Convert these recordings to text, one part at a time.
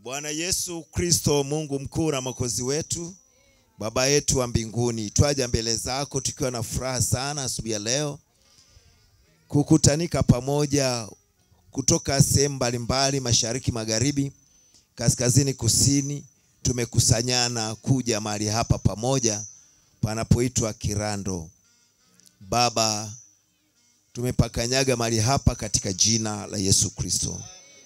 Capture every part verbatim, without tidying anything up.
Bwana Yesu Kristo, Mungu mkuu na mwokozi wetu, Baba yetu wa mbinguni, twaja mbele zako tukiwa na furaha sana asubuhi ya leo kukutanika pamoja kutoka sehemu mbalimbali, mashariki, magharibi, kaskazini, kusini. Tumekusanyana kuja mahali hapa pamoja panapoitwa Kirando. Baba, tumepakanyaga mahali hapa katika jina la Yesu Kristo.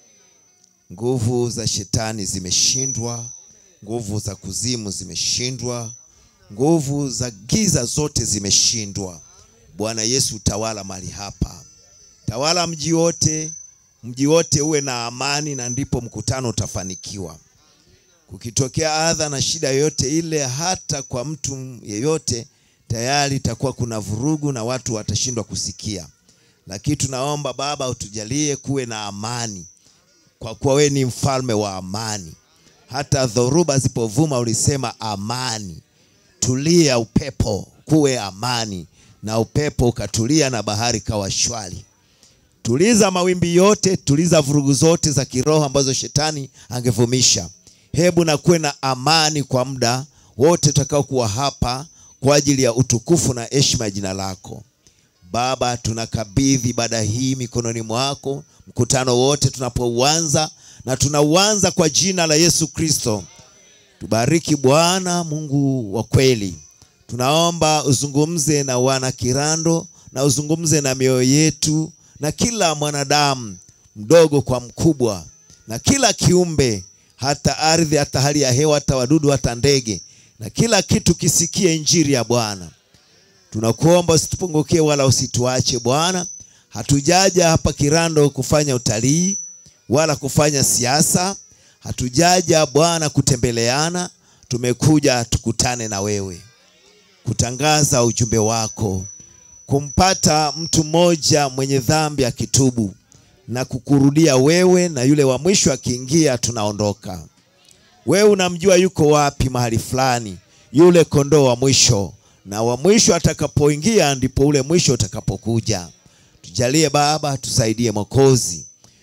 Nguvu za shetani zimeshindwa, nguvu za kuzimu zimeshindwa, nguvu za giza zote zimeshindwa. Bwana Yesu, tawala mahali hapa. Tawala mji wote, mji wote uwe na amani, na ndipo mkutano utafanikiwa. Kukitokea adha na shida yoyote ile, hata kwa mtu yeyote, tayari itakuwa kuna vurugu na watu watashindwa kusikia. Lakini tunaomba Baba utujalie kuwe na amani, kwa kuwa wewe ni mfalme wa amani. Hata dhoruba zipovuma ulisema amani. Tulia upepo, kuwe amani, na upepo ukatulia na bahari kawa shwari. Tuliza mawimbi yote, tuliza vurugu zote za kiroho ambazo shetani angevumisha. Hebu na kuwe na amani kwa muda wote tutakao kuwa hapa kwa ajili ya utukufu na heshima ya jina lako. Baba, tunakabidhi ibada hii mikononi mwako, mkutano wote tunapouanza, na tunauanza kwa jina la Yesu Kristo. Tubariki Bwana Mungu wa kweli. Tunaomba uzungumze na wana Kirando, na uzungumze na mioyo yetu, na kila mwanadamu mdogo kwa mkubwa, na kila kiumbe, hata ardhi, hata hali ya hewa, hata wadudu, hata ndege, na kila kitu kisikie injili ya Bwana. Tunakuomba usitupungukie wala usituache Bwana. Hatujaja hapa Kirando kufanya utalii wala kufanya siasa. Hatujaja Bwana kutembeleana. Tumekuja tukutane na wewe, kutangaza ujumbe wako, kumpata mtu mmoja mwenye dhambi akitubu na kukurudia wewe, na yule wa mwisho akiingia tunaondoka. Wewe unamjua yuko wapi mahali fulani, yule kondoo wa mwisho, na wa mwisho atakapoingia ndipo ule mwisho utakapokuja. Tujalie Baba, tusaidie Mwokozi.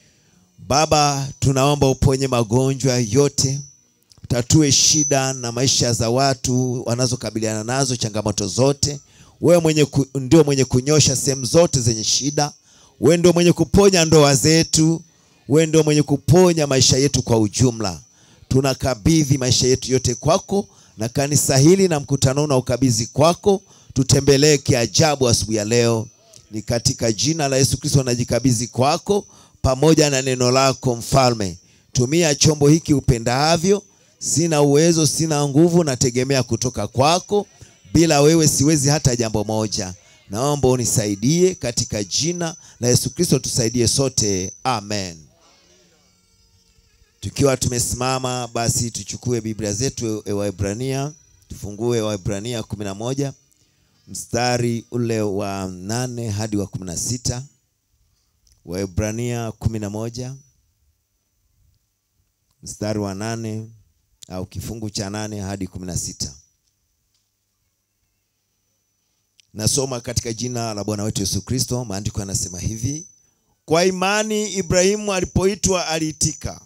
Baba, tunaomba uponye magonjwa yote, tatue shida na maisha za watu wanazokabiliana nazo, changamoto zote. Wewe mwenye ku, ndio mwenye kunyosha sehemu zote zenye shida. Wewe ndio mwenye kuponya ndoa zetu. Wewe ndio mwenye kuponya maisha yetu kwa ujumla. Tunakabidhi maisha yetu yote kwako, na kanisa hili na mkutano na ukabidhi kwako. Tutembelee kiajabu asubuhi ya leo. Ni katika jina la Yesu Kristo najikabidhi kwako pamoja na neno lako Mfalme. Tumia chombo hiki upendavyo. Sina uwezo, sina nguvu, nategemea kutoka kwako. Bila wewe siwezi hata jambo moja. Naomba unisaidie katika jina la Yesu Kristo, tusaidie sote. Amen. Tukiwa tumesimama, basi tuchukue Biblia zetu Waebrania, tufungue Waebrania kumi na moja mstari ule wa nane hadi wa kumi na sita. Waebrania kumi na moja mstari wa nane au kifungu cha nane hadi kumi na sita. Nasoma katika jina la Bwana wetu Yesu Kristo. Maandiko yanasema hivi: kwa imani Ibrahimu alipoitwa aliitika,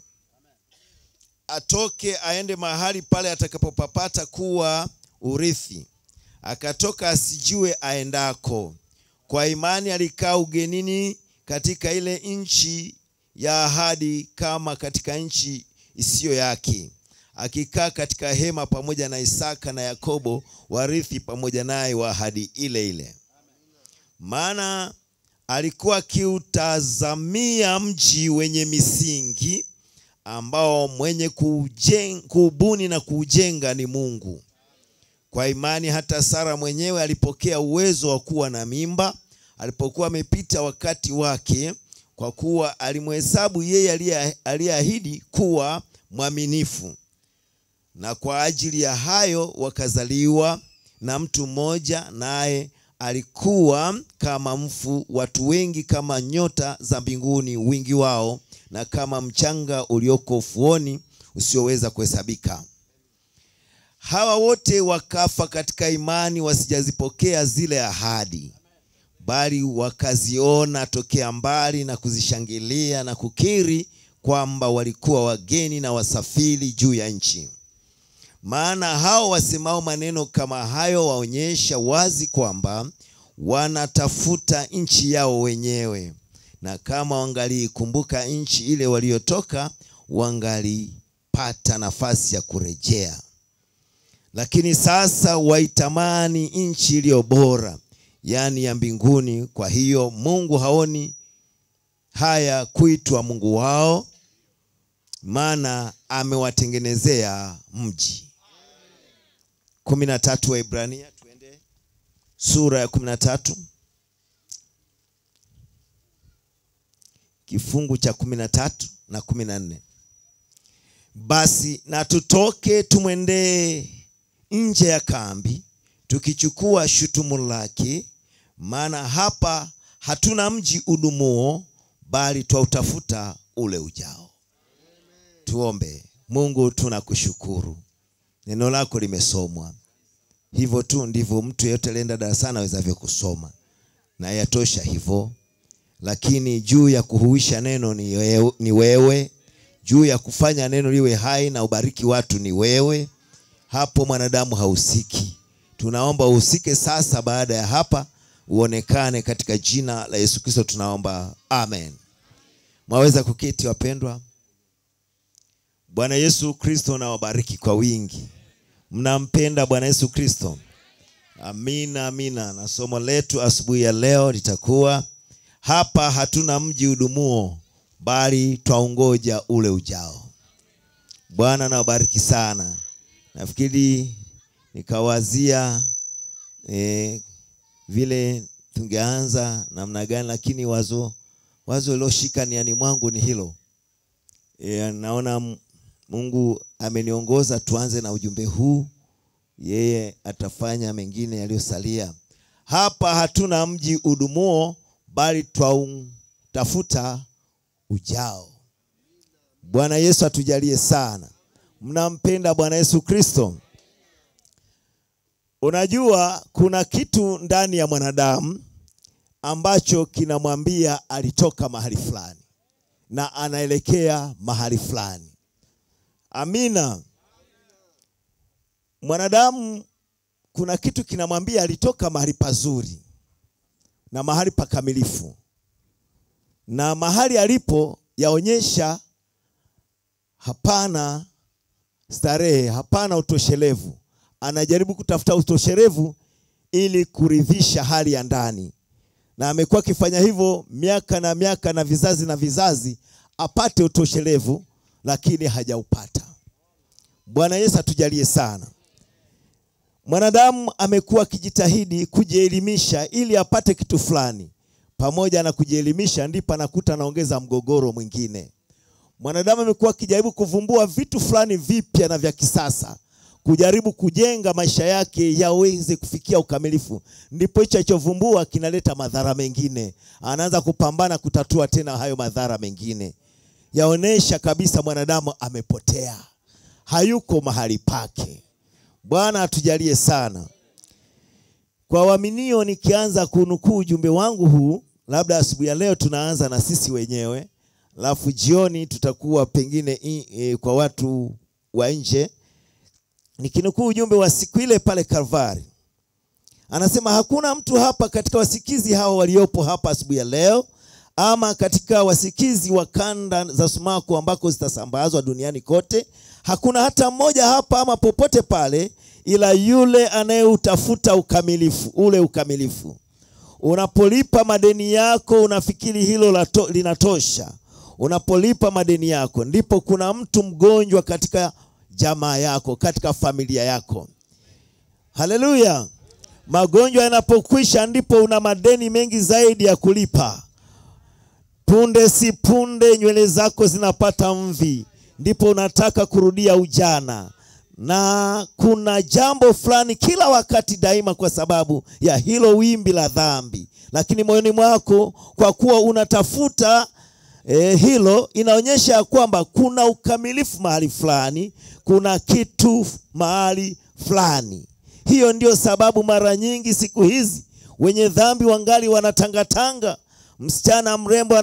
atoke aende mahali pale atakapopapata kuwa urithi. Akatoka asijue aendako. Kwa imani alikaa ugenini katika ile nchi ya ahadi, kama katika nchi isiyo yake, akikaa katika hema pamoja na Isaka na Yakobo, warithi pamoja naye wa ahadi ile ile. Maana alikuwa akiutazamia mji wenye misingi, ambao mwenye kuubuni na kuujenga ni Mungu. Kwa imani hata Sara mwenyewe alipokea uwezo wa kuwa na mimba alipokuwa amepita wakati wake, kwa kuwa alimhesabu yeye aliyeahidi kuwa mwaminifu. Na kwa ajili ya hayo wakazaliwa na mtu mmoja, naye alikuwa kama mfu, watu wengi kama nyota za mbinguni wingi wao, na kama mchanga ulioko ufuoni usioweza kuhesabika. Hawa wote wakafa katika imani, wasijazipokea zile ahadi, bali wakaziona tokea mbali na kuzishangilia na kukiri kwamba walikuwa wageni na wasafiri juu ya nchi. Maana hao wasemao maneno kama hayo waonyesha wazi kwamba wanatafuta nchi yao wenyewe, na kama wangalikumbuka nchi ile waliotoka, wangalipata nafasi ya kurejea. Lakini sasa waitamani nchi iliyo bora, yani ya mbinguni. Kwa hiyo Mungu haoni haya kuitwa Mungu wao, maana amewatengenezea mji. kumi na tatu Waebrania, tuende sura ya kumi na tatu kifungu cha kumi na tatu na kumi na nne. Basi na tutoke tumwendee nje ya kambi, tukichukua shutumu lake, maana hapa hatuna mji udumuo, bali twautafuta ule ujao. Tuombe. Mungu, tunakushukuru. Neno lako limesomwa. Hivyo tu ndivyo mtu yeyote alienda darasani awezavyo kusoma, na yatosha hivyo. Lakini juu ya kuhuisha neno ni wewe, ni wewe. Juu ya kufanya neno liwe hai na ubariki watu ni wewe. Hapo mwanadamu hausiki. Tunaomba uhusike sasa, baada ya hapa uonekane, katika jina la Yesu Kristo tunaomba, amen. Mwaweza kuketi wapendwa. Bwana Yesu Kristo na wabariki kwa wingi. Mnampenda Bwana Yesu Kristo? Amina, amina. Na somo letu asubuhi ya leo litakuwa hapa hatuna mji udumuo, bali twaungoja ule ujao. Bwana na wabariki sana. Nafikiri nikawazia eh, vile tungeanza namna gani, lakini wazo wazo liloshika niani mwangu ni hilo. E, naona Mungu ameniongoza tuanze na ujumbe huu. Yeye atafanya mengine yaliyosalia. Hapa hatuna mji udumuo, bali twautafuta ujao. Bwana Yesu atujalie sana. Mnampenda Bwana Yesu Kristo? Unajua kuna kitu ndani ya mwanadamu ambacho kinamwambia alitoka mahali fulani na anaelekea mahali fulani. Amina. Mwanadamu kuna kitu kinamwambia alitoka mahali pazuri na mahali pakamilifu, na mahali alipo yaonyesha hapana starehe, hapana utoshelevu. Anajaribu kutafuta utoshelevu ili kuridhisha hali ya ndani, na amekuwa akifanya hivyo miaka na miaka na vizazi na vizazi, apate utoshelevu, lakini hajaupata. Bwana Yesu atujalie sana. Mwanadamu amekuwa akijitahidi kujielimisha ili apate kitu fulani. Pamoja na kujielimisha, ndipo anakuta anaongeza mgogoro mwingine. Mwanadamu amekuwa akijaribu kuvumbua vitu fulani vipya na vya kisasa, kujaribu kujenga maisha yake yaweze kufikia ukamilifu. Ndipo hicho alichovumbua kinaleta madhara mengine. Anaanza kupambana kutatua tena hayo madhara mengine. Yaonesha kabisa mwanadamu amepotea, hayuko mahali pake. Bwana atujalie sana. Kwa waaminio, nikianza kunukuu ujumbe wangu huu, labda asubuhi ya leo tunaanza na sisi wenyewe, alafu jioni tutakuwa pengine e, kwa watu wa nje. Nikinukuu ujumbe wa siku ile pale Kalvari. Anasema hakuna mtu hapa katika wasikizi hao waliopo hapa asubuhi ya leo, ama katika wasikizi wa kanda za sumaku ambako zitasambazwa duniani kote, hakuna hata mmoja hapa ama popote pale, ila yule anayeutafuta ukamilifu, ule ukamilifu. Unapolipa madeni yako unafikiri hilo lato, linatosha. Unapolipa madeni yako, ndipo kuna mtu mgonjwa katika jamaa yako, katika familia yako. Haleluya. Magonjwa yanapokwisha, ndipo una madeni mengi zaidi ya kulipa. Punde si punde nywele zako zinapata mvi, ndipo unataka kurudia ujana. Na kuna jambo fulani kila wakati daima kwa sababu ya hilo wimbi la dhambi. Lakini moyoni mwako, kwa kuwa unatafuta eh, hilo, inaonyesha kwamba kuna ukamilifu mahali fulani, kuna kitu mahali fulani. Hiyo ndio sababu mara nyingi siku hizi wenye dhambi wangali wanatangatanga. Msichana mrembo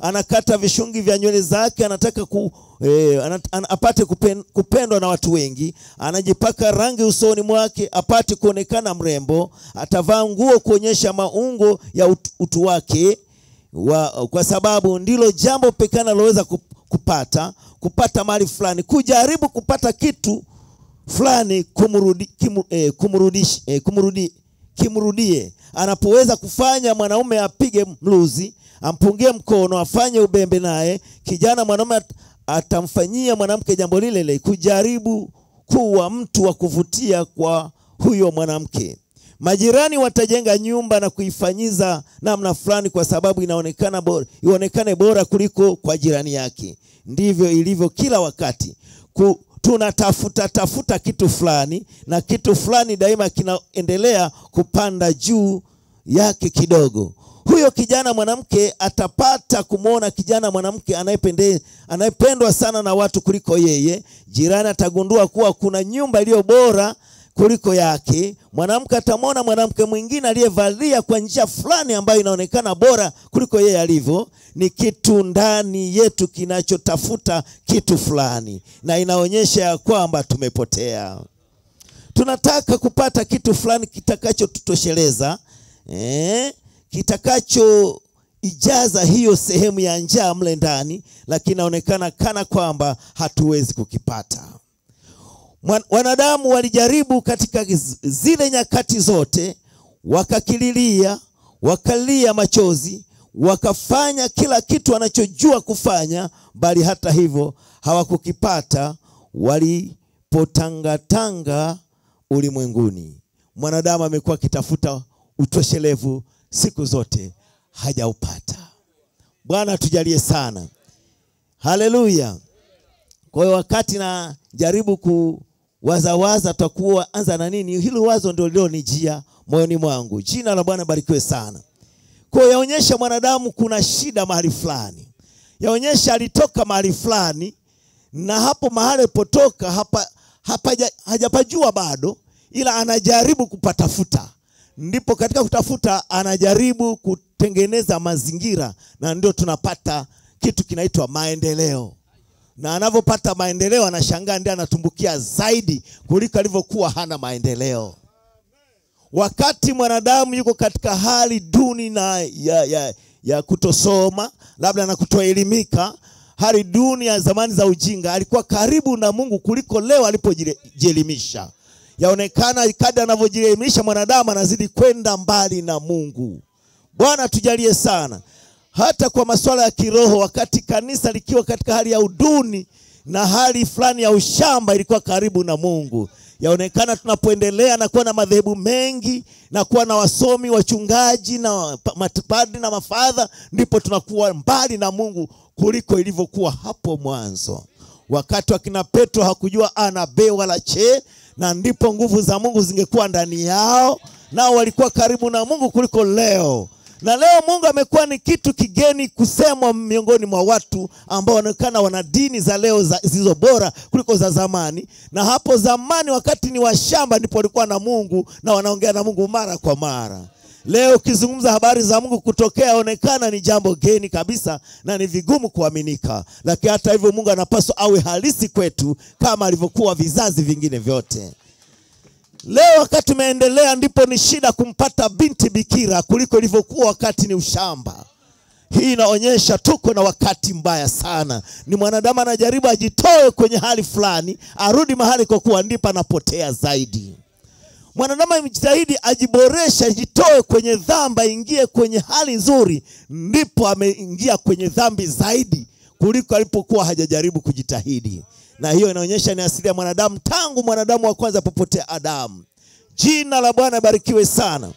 anakata vishungi vya nywele zake, anataka ku, eh, anat, an, apate kupen, kupendwa na watu wengi, anajipaka rangi usoni mwake apate kuonekana mrembo, atavaa nguo kuonyesha maungo ya utu, utu wake wa, kwa sababu ndilo jambo pekee analoweza kupata, kupata mali fulani, kujaribu kupata kitu fulani kumrudi kimu, eh, kumrudish eh, kumrudi kimrudie. Anapoweza kufanya mwanaume apige mluzi, ampungie mkono, afanye ubembe naye, kijana mwanaume atamfanyia mwanamke jambo lile lile, kujaribu kuwa mtu wa kuvutia kwa huyo mwanamke. Majirani watajenga nyumba na kuifanyiza namna fulani kwa sababu inaonekana bora, ionekane bora kuliko kwa jirani yake. Ndivyo ilivyo kila wakati. Ku, tunatafuta tafuta kitu fulani, na kitu fulani daima kinaendelea kupanda juu yake kidogo. Huyo kijana mwanamke atapata kumuona kijana mwanamke anayepende anayependwa sana na watu kuliko yeye. Jirani atagundua kuwa kuna nyumba iliyo bora kuliko yake. Mwanamke atamwona mwanamke mwingine aliyevalia kwa njia fulani ambayo inaonekana bora kuliko yeye alivyo. Ni kitu ndani yetu kinachotafuta kitu fulani, na inaonyesha ya kwamba tumepotea. Tunataka kupata kitu fulani kitakacho tutosheleza, eh, kitakacho ijaza hiyo sehemu ya njaa mle ndani, lakini inaonekana kana kwamba hatuwezi kukipata. Wanadamu walijaribu katika zile nyakati zote, wakakililia, wakalia machozi, wakafanya kila kitu wanachojua kufanya, bali hata hivyo hawakukipata. Walipotangatanga ulimwenguni, mwanadamu amekuwa akitafuta utoshelevu siku zote, hajaupata. Bwana tujalie sana. Haleluya. Kwa hiyo wakati na jaribu kuwazawaza tutakuwa anza na nini, hilo wazo ndio leo nijia moyoni mwangu. Jina la Bwana barikiwe sana. Kwa hiyo yaonyesha mwanadamu kuna shida mahali fulani. Yaonyesha alitoka mahali fulani, na hapo mahali potoka hapa hapa hajapajua bado, ila anajaribu kupatafuta. Ndipo katika kutafuta anajaribu kutengeneza mazingira, na ndio tunapata kitu kinaitwa maendeleo. Na anapopata maendeleo anashangaa ndiye anatumbukia zaidi kuliko alivyokuwa hana maendeleo. Wakati mwanadamu yuko katika hali duni na ya, ya, ya kutosoma, labda na kutoelimika, hali duni ya zamani za ujinga, alikuwa karibu na Mungu kuliko leo alipojielimisha. Yaonekana kadri anavyojielimisha mwanadamu anazidi kwenda mbali na Mungu. Bwana tujalie sana. Hata kwa masuala ya kiroho, wakati kanisa likiwa katika hali ya uduni na hali fulani ya ushamba, ilikuwa karibu na Mungu. Yaonekana tunapoendelea na kuwa na madhehebu mengi na kuwa na wasomi, wachungaji na mapadri na mafadha, ndipo tunakuwa mbali na Mungu kuliko ilivyokuwa hapo mwanzo. Wakati wakina Petro hakujua ana be wala che, na ndipo nguvu za Mungu zingekuwa ndani yao, nao walikuwa karibu na Mungu kuliko leo. Na leo Mungu amekuwa ni kitu kigeni kusemwa miongoni mwa watu ambao wanaonekana wana dini za leo zilizo bora kuliko za zamani. Na hapo zamani wakati ni washamba ndipo walikuwa na Mungu na wanaongea na Mungu mara kwa mara. Leo ukizungumza habari za Mungu kutokea onekana ni jambo geni kabisa na ni vigumu kuaminika. Lakini hata hivyo Mungu anapaswa awe halisi kwetu kama alivyokuwa vizazi vingine vyote. Leo wakati tumeendelea ndipo ni shida kumpata binti bikira kuliko ilivyokuwa wakati ni ushamba. Hii inaonyesha tuko na wakati mbaya sana. Ni mwanadamu anajaribu ajitoe kwenye hali fulani, arudi mahali kwa kuwa ndipo anapotea zaidi. Mwanadamu amejitahidi ajiboresha, ajitoe kwenye dhambi, ingie kwenye hali nzuri, ndipo ameingia kwenye dhambi zaidi kuliko alipokuwa hajajaribu kujitahidi. Na hiyo inaonyesha ni asili ya mwanadamu tangu mwanadamu wa kwanza popotea Adamu. Jina la Bwana barikiwe sana.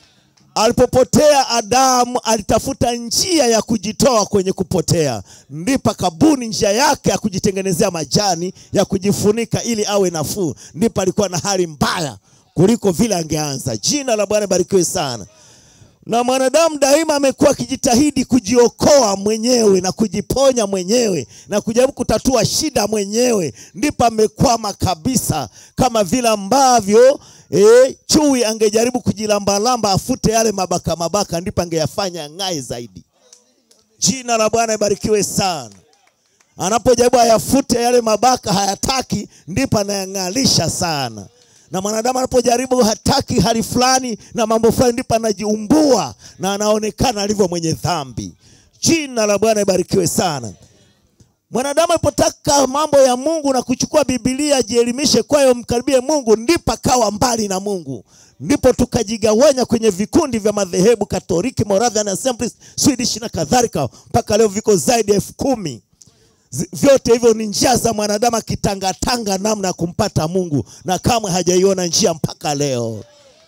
Alipopotea Adamu alitafuta njia ya kujitoa kwenye kupotea. Ndipo kabuni njia yake ya kujitengenezea majani ya kujifunika ili awe nafuu. Ndipo alikuwa na hali mbaya kuliko vile angeanza. Jina la Bwana barikiwe sana. Na mwanadamu daima amekuwa akijitahidi kujiokoa mwenyewe na kujiponya mwenyewe na kujaribu kutatua shida mwenyewe. Ndipo amekwama kabisa, kama vile ambavyo eh, chui angejaribu kujilambalamba afute yale mabaka mabaka, ndipo angeyafanya ngai zaidi. Jina la Bwana ibarikiwe sana. Anapojaribu ayafute yale mabaka hayataki, ndipo anayang'alisha sana. Na mwanadamu anapojaribu hataki hali fulani na mambo fulani, ndipo anajiumbua na anaonekana alivyo mwenye dhambi. Jina la Bwana ibarikiwe sana. Mwanadamu alipotaka mambo ya Mungu na kuchukua Biblia jielimishe kwayo mkaribie Mungu, ndipo akawa mbali na Mungu. Ndipo tukajigawanya kwenye vikundi vya madhehebu Katoliki, Moravian Assemblies, Swedish na kadhalika, mpaka leo viko zaidi ya elfu kumi. Vyote hivyo ni njia za mwanadamu kitangatanga namna kumpata Mungu, na kamwe hajaiona njia mpaka leo.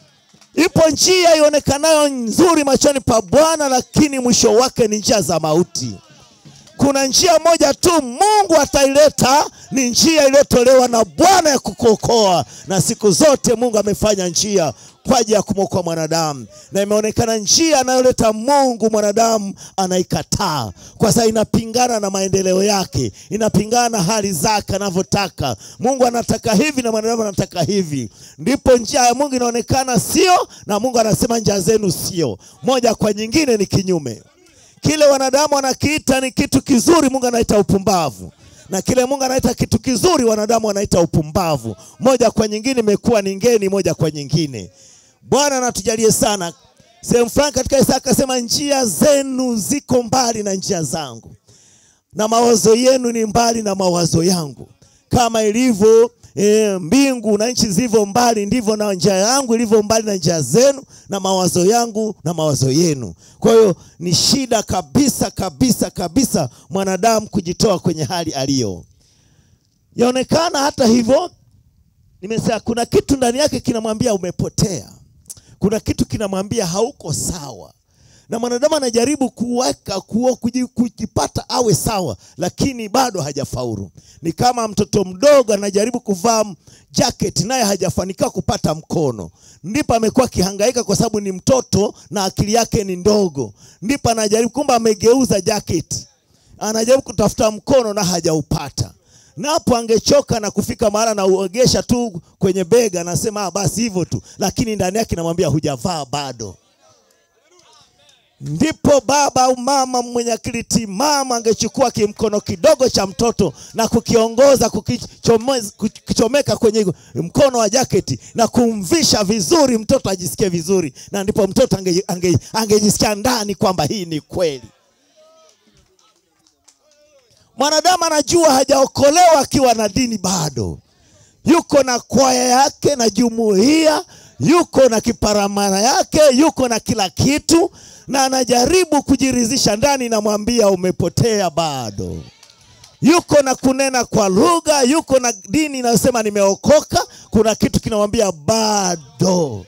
Ipo njia ionekanayo nzuri machoni pa Bwana, lakini mwisho wake ni njia za mauti. Kuna njia moja tu Mungu ataileta, ni njia iliyotolewa na Bwana ya kukuokoa. Na siku zote Mungu amefanya njia kwa ajili ya kumwokoa mwanadamu. Na imeonekana njia anayoleta Mungu mwanadamu anaikataa, kwa sababu inapingana na maendeleo yake, inapingana na hali zake anavyotaka. Mungu anataka hivi na mwanadamu anataka hivi. Ndipo njia ya Mungu inaonekana sio, na Mungu anasema njia zenu sio. Moja kwa nyingine ni kinyume. Kile wanadamu wanakiita ni kitu kizuri, Mungu anaita upumbavu. Na kile Mungu anaita kitu kizuri, wanadamu wanaita upumbavu. Moja kwa nyingine imekuwa ni ngeni moja kwa nyingine. Bwana anatujalie sana. Sehemu fulani katika Isaya akasema, njia zenu ziko mbali na njia zangu, na mawazo yenu ni mbali na mawazo yangu. Kama ilivyo e, mbingu na nchi zilivyo mbali, ndivyo na njia yangu ilivyo mbali na njia zenu, na mawazo yangu na mawazo yenu. Kwa hiyo ni shida kabisa kabisa kabisa mwanadamu kujitoa kwenye hali aliyo. Yaonekana hata hivyo, nimesema kuna kitu ndani yake kinamwambia umepotea. Kuna kitu kinamwambia hauko sawa. Na mwanadamu anajaribu kuweka kujipata awe sawa, lakini bado hajafaulu. Ni kama mtoto mdogo anajaribu kuvaa jacket naye hajafanikiwa kupata mkono. Ndipo amekuwa kihangaika kwa sababu ni mtoto na akili yake ni ndogo. Ndipo anajaribu, kumbe amegeuza jacket, anajaribu kutafuta mkono na hajaupata. Na hapo angechoka na kufika mahali na uogesha tu kwenye bega, anasema ah, basi hivyo tu, lakini ndani yake anamwambia hujavaa bado. Ndipo baba au mama mwenye akili timamu angechukua kimkono kidogo cha mtoto na kukiongoza kukichomeka kwenye mkono wa jaketi na kumvisha vizuri, mtoto ajisikie vizuri, na ndipo mtoto ange, ange, angejisikia ndani kwamba hii ni kweli. Mwanadamu anajua hajaokolewa akiwa na dini bado. Yuko na kwaya yake na jumuiya, yuko na kiparamara yake, yuko na kila kitu, na anajaribu kujiridhisha ndani na mwambia umepotea bado. Yuko na kunena kwa lugha, yuko na dini inasema nimeokoka, kuna kitu kinamwambia bado.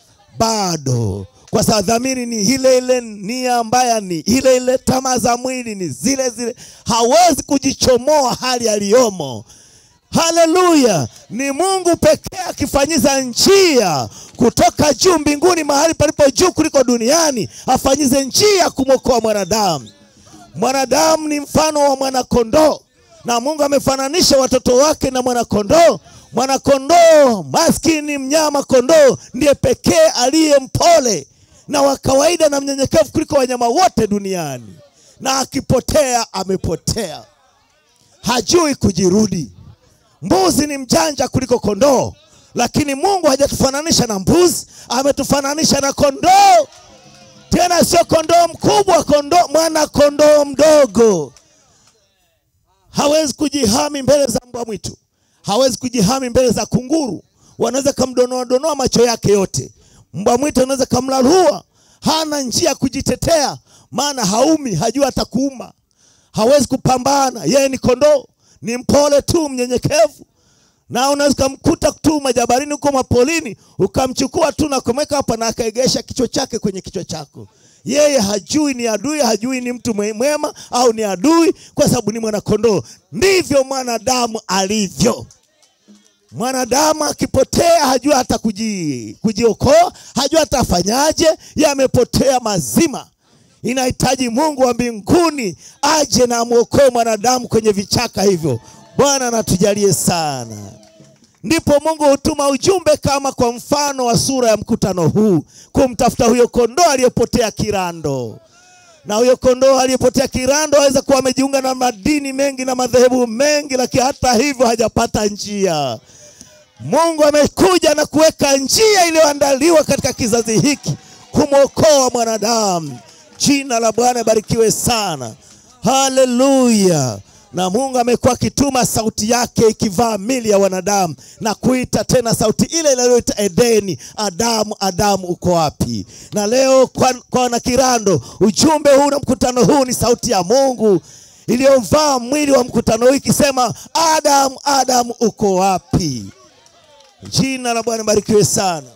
Bado. Kwa sababu dhamiri ni ile ile, nia mbaya ni ile ile, tamaa za mwili ni zile zile. Hawezi kujichomoa hali aliyomo. Haleluya. Ni Mungu pekee akifanyiza njia kutoka juu mbinguni, mahali palipo juu kuliko duniani, afanyize njia kumwokoa mwanadamu. Mwanadamu ni mfano wa mwanakondoo, na Mungu amefananisha watoto wake na mwanakondoo. Mwanakondoo maskini, mnyama kondoo, ndiye pekee aliye mpole na wa kawaida na mnyenyekevu kuliko wanyama wote duniani. Na akipotea amepotea, hajui kujirudi. Mbuzi ni mjanja kuliko kondoo, lakini Mungu hajatufananisha na mbuzi, ametufananisha na kondoo. Tena sio kondoo mkubwa, kondoo mwana kondoo mdogo. Hawezi kujihami mbele za mbwa mwitu, hawezi kujihami mbele za kunguru. Wanaweza kumdonoa donoa macho yake yote. Mbwa mwitu anaweza kumlalua, hana njia kujitetea, maana haumi, hajua atakuuma. Hawezi kupambana, yeye ni kondoo, ni mpole tu, mnyenyekevu. Na unaweza kumkuta tu majabarini huko mapolini, ukamchukua tu na kumweka hapa na akaegesha kichwa chake kwenye kichwa chako. Yeye hajui ni adui, hajui ni mtu mwema au ni adui, kwa sababu ni mwana kondoo. Ndivyo mwanadamu alivyo. Mwanadamu akipotea hajua hata kuji, kujiokoa, hajua hata afanyaje, yeye amepotea mazima. Inahitaji Mungu wa mbinguni aje na amuokoe mwanadamu kwenye vichaka hivyo. Bwana anatujalie sana. Ndipo Mungu hutuma ujumbe kama kwa mfano wa sura ya mkutano huu, kumtafuta huyo kondoo aliyepotea kirando. Na huyo kondoo aliyepotea Kirando aweza kuwa amejiunga na madini mengi na madhehebu mengi, lakini hata hivyo hajapata njia. Mungu amekuja na kuweka njia iliyoandaliwa katika kizazi hiki kumwokoa mwanadamu. Jina la Bwana barikiwe sana. Haleluya. Na Mungu amekuwa akituma sauti yake ikivaa mili ya wanadamu na kuita tena sauti ile iliyoita Edeni, Adamu, Adamu uko wapi? Na leo kwa, kwa wana Kirando, ujumbe huu na mkutano huu ni sauti ya Mungu iliyovaa mwili wa mkutano huu ikisema, Adamu, Adamu uko wapi? Jina la Bwana barikiwe sana.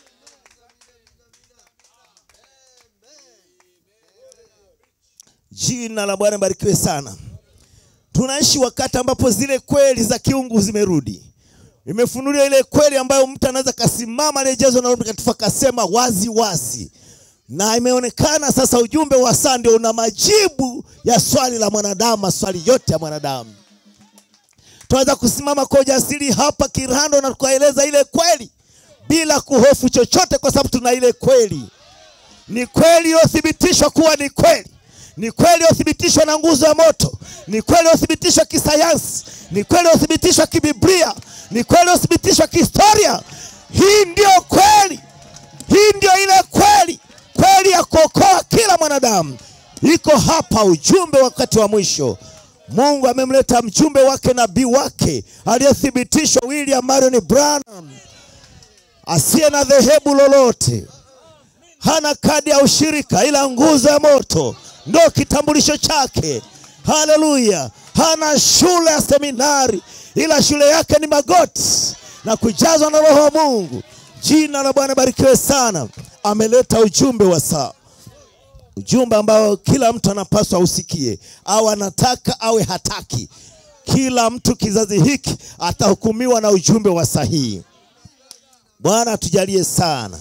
Jina la Bwana barikiwe sana. Tunaishi wakati ambapo zile kweli za kiungu zimerudi. Imefunuliwa ile kweli ambayo mtu anaweza kasimama aliyejazwa na Roho Mtakatifu akasema wazi wazi. Na imeonekana sasa ujumbe wa saa ndio una majibu ya swali la mwanadamu, maswali yote ya mwanadamu. Tunaweza kusimama kwa ujasiri hapa Kirando na kueleza ile kweli bila kuhofu chochote, kwa sababu tuna ile kweli. Ni kweli iliyothibitishwa kuwa ni kweli. Ni kweli iliyothibitishwa na nguzo ya moto. Ni kweli iliyothibitishwa kisayansi. Ni kweli iliyothibitishwa kibiblia. Ni kweli iliyothibitishwa kihistoria. Hii ndio kweli. Hii ndio ile kweli. Kweli ya kuokoa kila mwanadamu. Iko hapa ujumbe wakati wa mwisho. Mungu amemleta mjumbe wake, nabii wake aliyethibitishwa, William Marion Branham, asiye na dhehebu lolote, hana kadi ya ushirika ila nguzo ya moto ndio kitambulisho chake. Haleluya. Hana shule ya seminari ila shule yake ni magoti na kujazwa na Roho wa Mungu. Jina la Bwana barikiwe sana. Ameleta ujumbe wa saa. Ujumbe ambao kila mtu anapaswa usikie, au anataka awe hataki. Kila mtu kizazi hiki atahukumiwa na ujumbe wa sahihi. Bwana tujalie sana.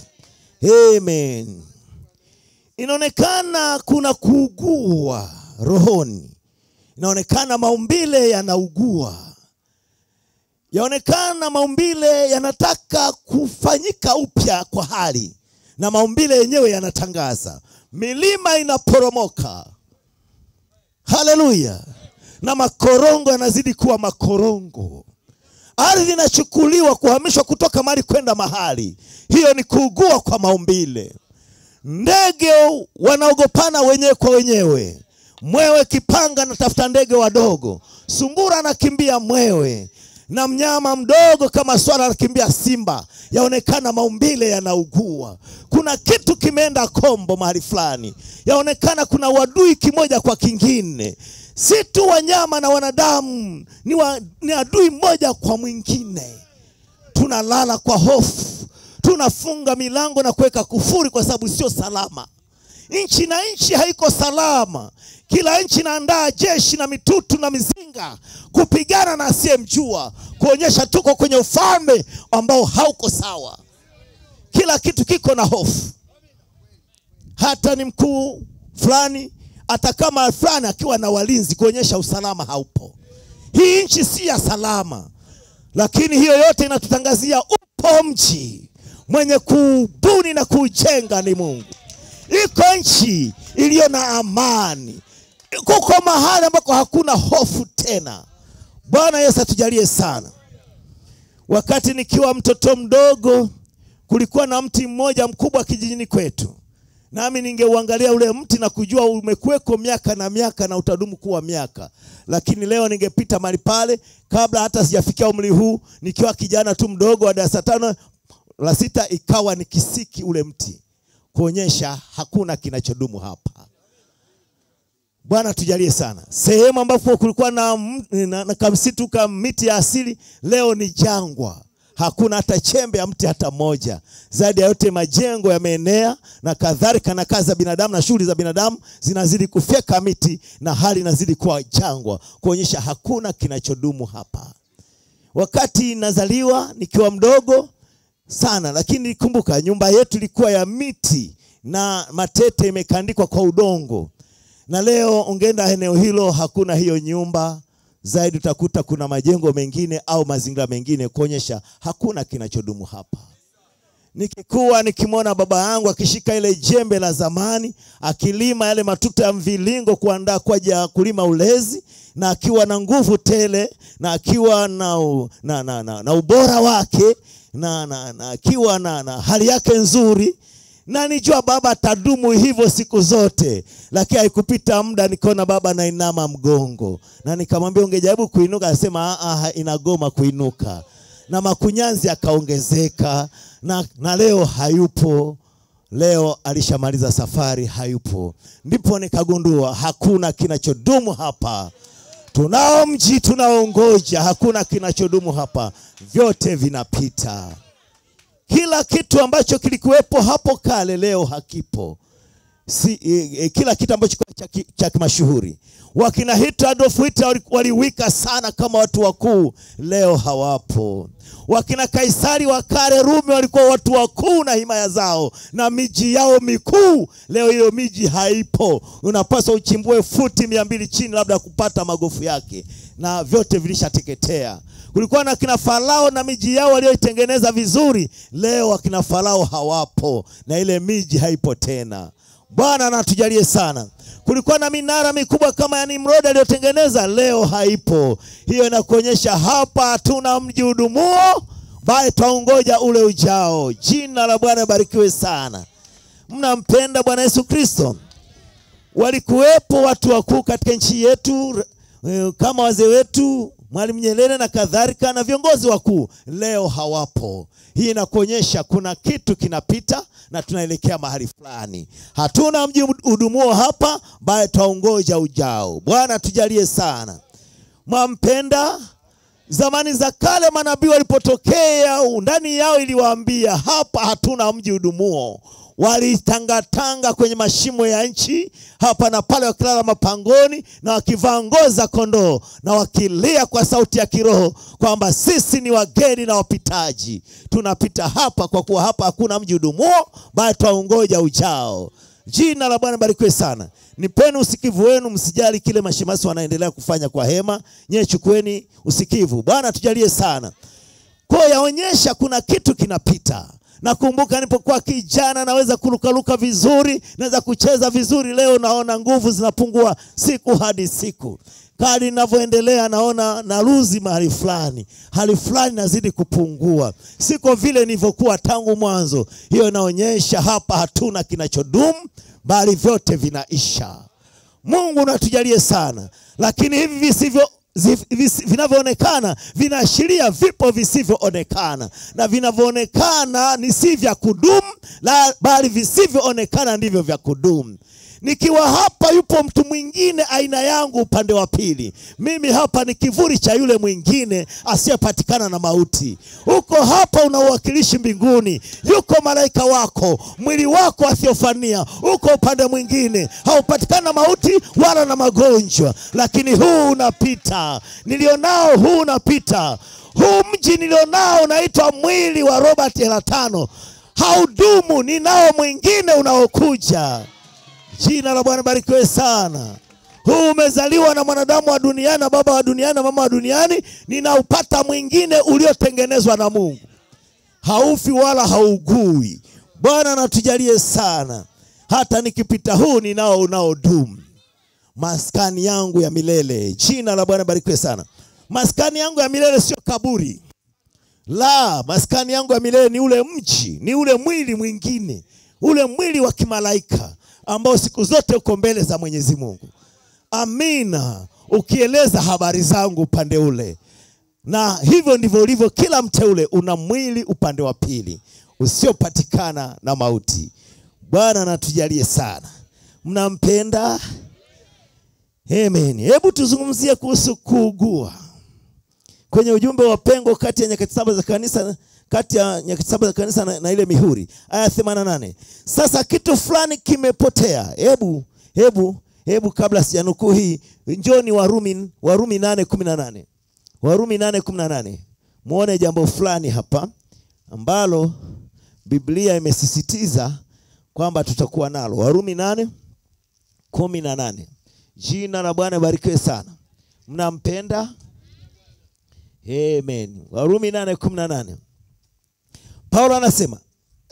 Amen. Inaonekana kuna kuugua rohoni. Inaonekana maumbile yanaugua. Yaonekana maumbile yanataka kufanyika upya kwa hali. Na maumbile yenyewe yanatangaza. Milima inaporomoka. Haleluya. Na makorongo yanazidi kuwa makorongo. Ardhi inachukuliwa kuhamishwa kutoka mahali kwenda mahali. Hiyo ni kuugua kwa maumbile. Ndege wanaogopana wenyewe kwa wenyewe. Mwewe kipanga na tafuta ndege wadogo. Sungura anakimbia mwewe. Na mnyama mdogo kama swala anakimbia simba. Yaonekana maumbile yanaugua. Kuna kitu kimeenda kombo mahali fulani. Yaonekana kuna wadui kimoja kwa kingine. Si tu wanyama na wanadamu, ni, wa, ni adui mmoja kwa mwingine. Tunalala kwa hofu. Tunafunga milango na kuweka kufuri kwa sababu sio salama. Nchi na nchi haiko salama. Kila nchi inaandaa jeshi na mitutu na mizinga kupigana na asiyemjua, kuonyesha tuko kwenye ufalme ambao hauko sawa. Kila kitu kiko na hofu. Hata ni mkuu fulani, hata kama fulani akiwa na walinzi kuonyesha usalama haupo. Hii nchi si ya salama. Lakini hiyo yote inatutangazia upo mji mwenye kubuni na kujenga ni Mungu. Iko nchi iliyo na amani. Kuko mahali ambako hakuna hofu tena. Bwana Yesu atujalie sana. Wakati nikiwa mtoto mdogo, kulikuwa na mti mmoja mkubwa kijijini kwetu. Nami ningeuangalia ule mti na kujua umekuweko miaka na miaka na utadumu kuwa miaka. Lakini leo ningepita mahali pale kabla hata sijafikia umri huu, nikiwa kijana tu mdogo wa darasa tano la sita, ikawa nikisiki ule mti, kuonyesha hakuna kinachodumu hapa. Bwana tujalie sana. Sehemu ambapo kulikuwa na, na, na kamsitu kama miti ya asili, leo ni jangwa. Hakuna hata chembe ya mti hata moja. Zaidi ya yote majengo yameenea na kadhalika, na kazi za binadamu na shughuli za binadamu zinazidi kufyeka miti na hali inazidi kuwa jangwa, kuonyesha hakuna kinachodumu hapa. Wakati nazaliwa nikiwa mdogo sana, lakini nikumbuka nyumba yetu ilikuwa ya miti na matete imekandikwa kwa udongo. Na leo ungeenda eneo hilo hakuna hiyo nyumba. Zaidi utakuta kuna majengo mengine au mazingira mengine, kuonyesha hakuna kinachodumu hapa. nikikuwa nikimwona baba yangu akishika ile jembe la zamani, akilima yale matuta ya mvilingo kuandaa kwa ajili ya kulima ulezi, na akiwa na nguvu tele, na akiwa na, na, na, na, na ubora wake, na, na, na akiwa na, na hali yake nzuri. Na nijua baba tadumu hivyo siku zote. Lakini haikupita muda nikaona baba na inama mgongo. Na nikamwambia ungejaribu kuinuka, asema ah inagoma kuinuka. Na makunyanzi akaongezeka, na, na leo hayupo. Leo alishamaliza safari, hayupo. Ndipo nikagundua hakuna kinachodumu hapa. Tunao mji tunaongoja, hakuna kinachodumu hapa. Vyote vinapita. Kila kitu ambacho kilikuwepo hapo kale leo hakipo. Si, e, e, kila kitu ambacho cha, cha mashuhuri. Wakina Hitler, Adolf Hitler waliwika sana kama watu wakuu, leo hawapo. Wakina Kaisari wa kale Rumi walikuwa watu wakuu na himaya zao na miji yao mikuu, leo hiyo miji haipo. Unapaswa uchimbue futi mia mbili chini labda kupata magofu yake, na vyote vilishateketea. Kulikuwa na kina Farao na miji yao walioitengeneza vizuri, leo wakina Farao hawapo na ile miji haipo tena. Bwana anatujalie sana. Kulikuwa na minara mikubwa kama ya Nimrod aliyotengeneza, leo haipo. Hiyo inakuonyesha hapa hatuna mji udumuo, bali twaongoja ule ujao. Jina la Bwana barikiwe sana. Mnampenda Bwana Yesu Kristo? Walikuwepo watu wakuu katika nchi yetu kama wazee wetu Mwalimu Nyerere na kadhalika na viongozi wakuu, leo hawapo. Hii inakuonyesha kuna kitu kinapita na tunaelekea mahali fulani. Hatuna mji udumuo hapa, bali twaongoja ujao. Bwana tujalie sana. Mwampenda? Zamani za kale manabii walipotokea, ndani yao iliwaambia hapa hatuna mji udumuo. Walitangatanga kwenye mashimo ya nchi hapa na pale, wakilala mapangoni na wakivaa ngozi za kondoo, na wakilia kwa sauti ya kiroho kwamba sisi ni wageni na wapitaji. Tunapita hapa kwa kuwa hapa hakuna mji udumuo, bali twaongoja ujao. Jina la Bwana barikiwe sana. Nipeni usikivu wenu, msijali kile mashemasi wanaendelea kufanya kwa hema. Nyewe chukueni usikivu. Bwana tujalie sana. Kwa yaonyesha kuna kitu kinapita. Nakumbuka nilipokuwa kijana naweza kurukaruka vizuri, naweza kucheza vizuri. Leo naona nguvu zinapungua siku hadi siku. Kadri ninavyoendelea naona naruzi mahali fulani. Hali fulani nazidi kupungua. Siko vile nilivyokuwa tangu mwanzo. Hiyo inaonyesha hapa hatuna kinachodumu, bali vyote vinaisha. Mungu natujalie sana. Lakini hivi visivyo vinavyoonekana vinaashiria vipo visivyoonekana, na vinavyoonekana ni si vya kudumu, bali visivyoonekana ndivyo vya kudumu. Nikiwa hapa yupo mtu mwingine aina yangu upande wa pili. Mimi hapa ni kivuli cha yule mwingine asiyepatikana na mauti. Uko hapa unawakilishi mbinguni. Yuko malaika wako, mwili wako asiofania. Uko upande mwingine, haupatikana na mauti wala na magonjwa. Lakini huu unapita. Nilionao huu unapita. Huu mji nilionao unaitwa mwili wa Robert Elatano. Haudumu, ninao mwingine unaokuja. Jina la Bwana barikiwe sana. Huu umezaliwa na mwanadamu wa duniani, na baba wa duniani na mama wa duniani. Ninaupata mwingine uliotengenezwa na Mungu. Haufi wala haugui. Bwana natujalie sana. Hata nikipita huu ninao unaodumu. Maskani yangu ya milele. Jina la Bwana barikiwe sana. Maskani yangu ya milele sio kaburi. La, maskani yangu ya milele ni ule mji, ni ule mwili mwingine. Ule mwili wa kimalaika ambao siku zote uko mbele za Mwenyezi Mungu. Amina. Ukieleza habari zangu upande ule. Na hivyo ndivyo ulivyo kila mteule, una mwili upande wa pili usiopatikana na mauti. Bwana natujalie sana. Mnampenda? Amen. Hebu tuzungumzie kuhusu kuugua. Kwenye ujumbe wa pengo kati ya nyakati saba za kanisa, kati ya nyakati saba za kanisa na, na ile mihuri, aya themanini na nane. Sasa kitu fulani kimepotea. Hebu hebu hebu kabla sijanukuu hii, njoni Warumi Warumi nane kumi na nane. Warumi nane kumi na nane. Muone jambo fulani hapa ambalo Biblia imesisitiza kwamba tutakuwa nalo. Warumi nane kumi na nane. Jina la Bwana barikiwe sana. Mnampenda? Amen. Warumi nane kumi na nane. Paulo anasema,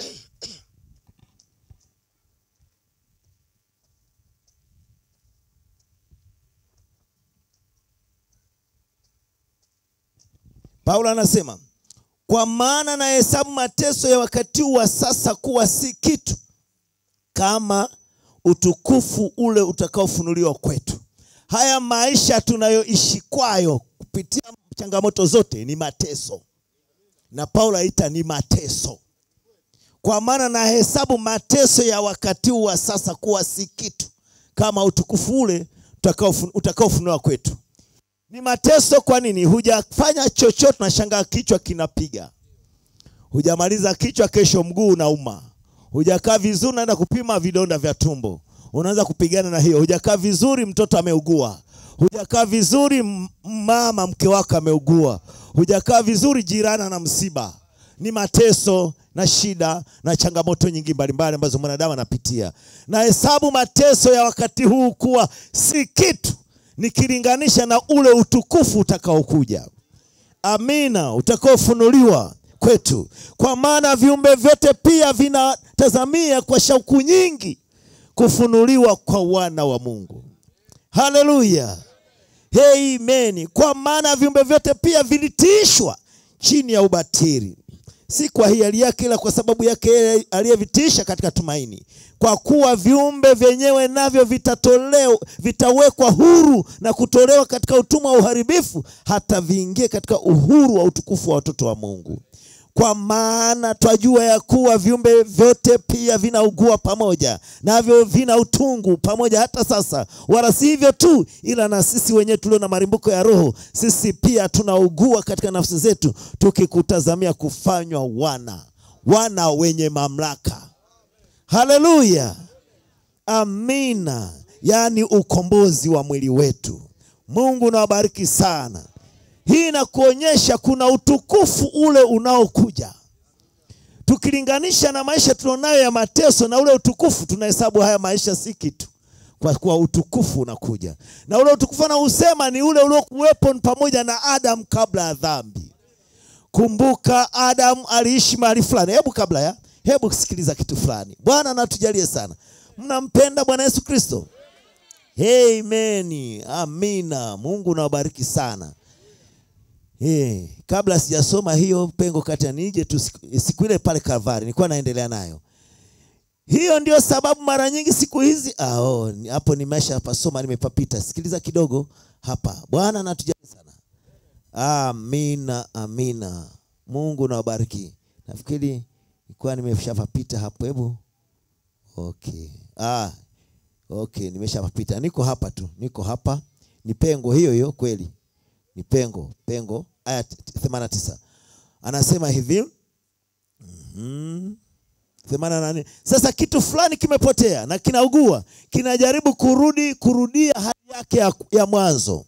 Paulo anasema, kwa maana na hesabu mateso ya wakati wa sasa kuwa si kitu kama utukufu ule utakaofunuliwa kwetu. Haya maisha tunayoishi kwayo kupitia changamoto zote ni mateso. Na Paulo aita ni mateso. Kwa maana na hesabu mateso ya wakati wa sasa kuwa si kitu kama utukufu ule utakaofunuliwa kwetu. Ni mateso kwa nini? Hujafanya chochote na shangaa kichwa kinapiga. Hujamaliza kichwa kesho mguu unauma. Hujakaa vizuri naenda kupima vidonda vya tumbo. Unaanza kupigana na hiyo. Hujakaa vizuri mtoto ameugua. Hujakaa vizuri mama mke wako ameugua. Hujakaa vizuri jirani na msiba. Ni mateso na shida na changamoto nyingi mbalimbali ambazo mwanadamu anapitia. Na hesabu mateso ya wakati huu kuwa si kitu nikilinganisha na ule utukufu utakaokuja. Amina, utakaofunuliwa kwetu. Kwa maana viumbe vyote pia vinatazamia kwa shauku nyingi kufunuliwa kwa wana wa Mungu. Haleluya. Amen. Kwa maana viumbe vyote pia vilitiishwa chini ya ubatili. Si kwa hiari yake ila kwa sababu yake aliyevitiisha katika tumaini. Kwa kuwa viumbe vyenyewe navyo vitatolewa, vitawekwa huru na kutolewa katika utumwa wa uharibifu hata viingie katika uhuru wa utukufu wa watoto wa Mungu. Kwa maana twajua ya kuwa viumbe vyote pia vinaugua pamoja, navyo vina utungu pamoja hata sasa. Wala si hivyo tu, ila na sisi wenyewe tulio na marimbuko ya roho, sisi pia tunaugua katika nafsi zetu, tukikutazamia kufanywa wana, wana wenye mamlaka. Haleluya. Amina. Yani ukombozi wa mwili wetu. Mungu na wabariki sana. Hii inakuonyesha kuna utukufu ule unaokuja. Tukilinganisha na maisha tulionayo ya mateso na ule utukufu, tunahesabu haya maisha si kitu. Kwa kuwa utukufu unakuja. Na ule utukufu na usema ni ule uliokuwepo pamoja na Adam kabla ya dhambi. Kumbuka Adam aliishi mahali fulani. Hebu kabla ya, hebu sikiliza kitu fulani. Bwana natujalie sana. Mnampenda Bwana Yesu Kristo? Amen. Amina. Mungu na wabariki sana. Hey, kabla sijasoma hiyo pengo kati ya nije tu siku ile pale Kalvari nilikuwa naendelea nayo. Hiyo ndio sababu mara nyingi siku hizi ah oh, hapo nimesha pasoma nimepapita. Sikiliza kidogo hapa. Bwana natujalie sana. Amina, amina. Mungu na wabariki. Nafikiri nilikuwa nimeshapapita hapo hebu. Okay. Ah. Okay, nimeshapapita. Niko hapa tu. Niko hapa. Ni pengo hiyo hiyo kweli. Ni pengo, pengo, aya themanini na tisa. Anasema hivi, mhm, themanini na nane. Sasa kitu fulani kimepotea na kinaugua, kinajaribu kurudi, kurudia hali yake ya, ya mwanzo.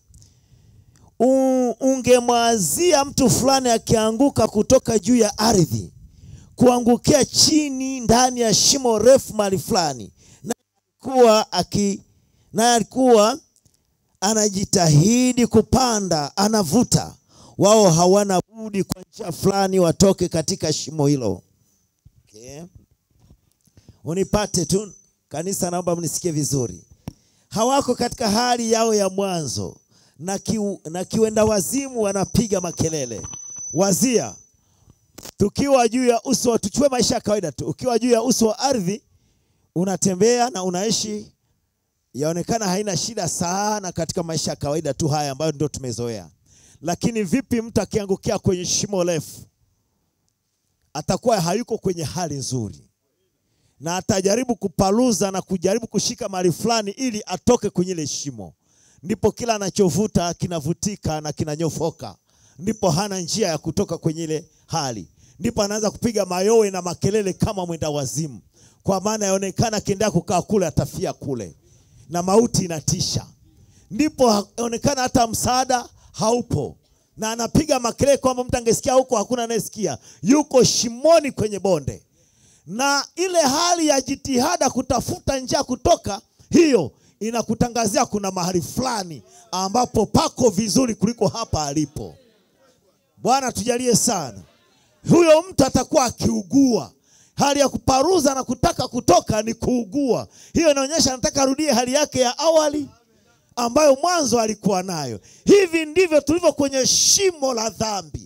Ungemwazia mtu fulani akianguka kutoka juu ya ardhi, kuangukia chini ndani ya shimo refu mahali fulani. Na alikuwa aki na alikuwa anajitahidi kupanda, anavuta. Wao hawana budi kwa njia fulani watoke katika shimo hilo. Okay. Unipate tu kanisa, naomba mnisikie vizuri. Hawako katika hali yao ya mwanzo na, kiu, na kiwenda wazimu wanapiga makelele. Wazia, tukiwa juu ya uso, tuchue maisha ya kawaida tu. Ukiwa juu ya uso wa ardhi, unatembea na unaishi, yaonekana haina shida sana katika maisha ya kawaida tu haya ambayo ndio tumezoea. Lakini vipi mtu akiangukia kwenye shimo refu? Atakuwa hayuko kwenye hali nzuri. Na atajaribu kupaluza na kujaribu kushika mahali fulani ili atoke kwenye ile shimo. Ndipo kila anachovuta kinavutika na kinanyofoka. Ndipo hana njia ya kutoka kwenye ile hali. Ndipo anaanza kupiga mayowe na makelele kama mwenda wazimu. Kwa maana yaonekana kiendelea kukaa kule atafia kule. Na mauti inatisha. Ndipo yaonekana hata msaada haupo. Na anapiga makelele kwamba mtu angesikia huko hakuna anayesikia. Yuko shimoni kwenye bonde. Na ile hali ya jitihada kutafuta njia kutoka, hiyo inakutangazia kuna mahali fulani ambapo pako vizuri kuliko hapa alipo. Bwana tujalie sana. Huyo mtu atakuwa akiugua. Hali ya kuparuza na kutaka kutoka ni kuugua. Hiyo inaonyesha anataka arudie hali yake ya awali ambayo mwanzo alikuwa nayo. Hivi ndivyo tulivyo kwenye shimo la dhambi.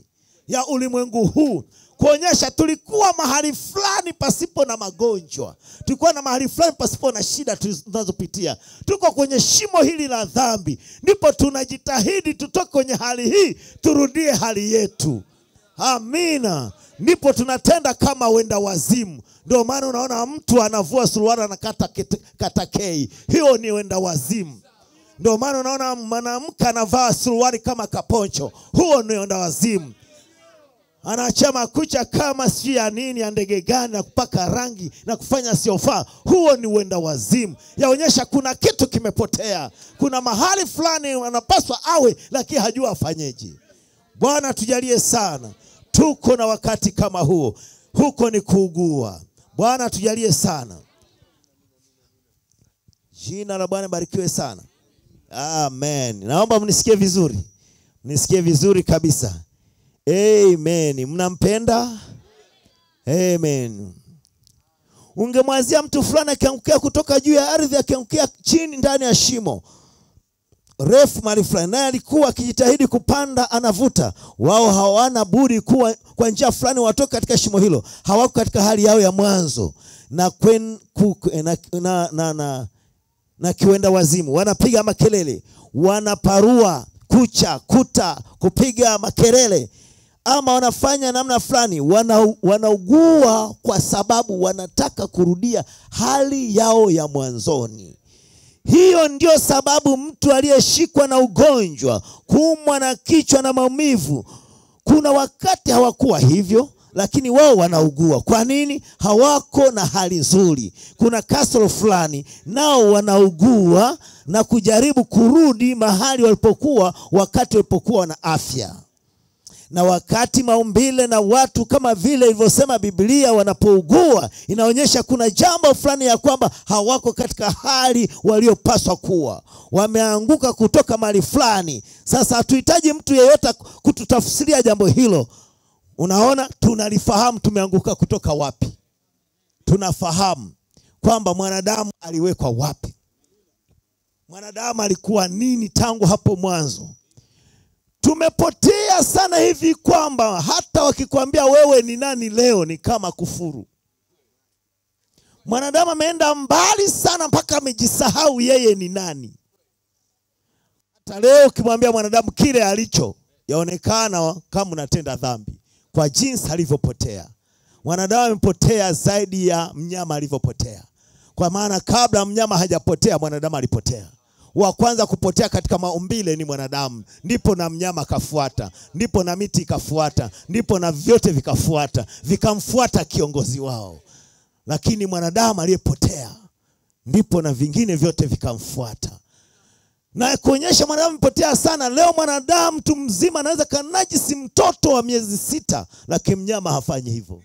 ya ulimwengu huu, kuonyesha tulikuwa mahali fulani pasipo na magonjwa, tulikuwa na mahali fulani pasipo na shida tunazopitia, tuko kwenye shimo hili la dhambi, ndipo tunajitahidi tutoke kwenye hali hii turudie hali yetu. Amina. Ndipo tunatenda kama wenda wazimu. Ndio maana unaona mtu anavua suruali na kata katakei, hiyo ni wenda wazimu. Ndio maana unaona mwanamke anavaa suruali kama kaponcho, huo ni wenda wazimu. Anachama kucha kama si ya nini ya ndege gani na kupaka rangi na kufanya siofaa, huo ni wenda wazimu. Yaonyesha kuna kitu kimepotea, kuna mahali fulani anapaswa awe lakini hajua afanyeje. Bwana tujalie sana. Tuko na wakati kama huo, huko ni kuugua. Bwana tujalie sana. Jina la Bwana barikiwe sana. Amen. Naomba mnisikie vizuri. Mnisikie vizuri kabisa. Amen. Mnampenda? Amen. Ungemwazia mtu fulani akiangukia kutoka juu ya ardhi, akiangukia chini ndani ya shimo refu mahali fulani, naye alikuwa akijitahidi kupanda, anavuta. Wao hawana budi kuwa kwa njia fulani watoka katika shimo hilo. Hawako katika hali yao ya mwanzo na kwen, ku, na, na, na, na, na kiwenda wazimu. Wanapiga makelele, wanaparua kucha, kuta, kupiga makelele, ama wanafanya namna fulani, wana, wanaugua kwa sababu wanataka kurudia hali yao ya mwanzoni. Hiyo ndio sababu mtu aliyeshikwa na ugonjwa, kuumwa na kichwa na maumivu, kuna wakati hawakuwa hivyo, lakini wao wanaugua. Kwa nini? Hawako na hali nzuri, kuna kasoro fulani, nao wanaugua na kujaribu kurudi mahali walipokuwa wakati walipokuwa na afya. Na wakati maumbile na watu kama vile ilivyosema Biblia wanapougua, inaonyesha kuna jambo fulani ya kwamba hawako katika hali waliopaswa kuwa. Wameanguka kutoka mahali fulani. Sasa hatuhitaji mtu yeyote kututafsiria jambo hilo. Unaona, tunalifahamu tumeanguka kutoka wapi. Tunafahamu kwamba mwanadamu aliwekwa wapi. Mwanadamu alikuwa nini tangu hapo mwanzo. Tumepotea sana hivi kwamba hata wakikwambia wewe ni nani leo ni kama kufuru. Mwanadamu ameenda mbali sana mpaka amejisahau yeye ni nani. Hata leo ukimwambia mwanadamu kile alicho, yaonekana kama unatenda dhambi kwa jinsi alivyopotea. Mwanadamu amepotea zaidi ya mnyama alivyopotea. Kwa maana kabla mnyama hajapotea mwanadamu alipotea. Wa kwanza kupotea katika maumbile ni mwanadamu, ndipo na mnyama kafuata, ndipo na miti ikafuata, ndipo na vyote vikafuata, vikamfuata kiongozi wao. Lakini mwanadamu aliyepotea, ndipo na vingine vyote vikamfuata. Na kuonyesha mwanadamu amepotea sana. Leo mwanadamu mtu mzima anaweza kanajisi mtoto wa miezi sita, lakini mnyama hafanyi hivyo.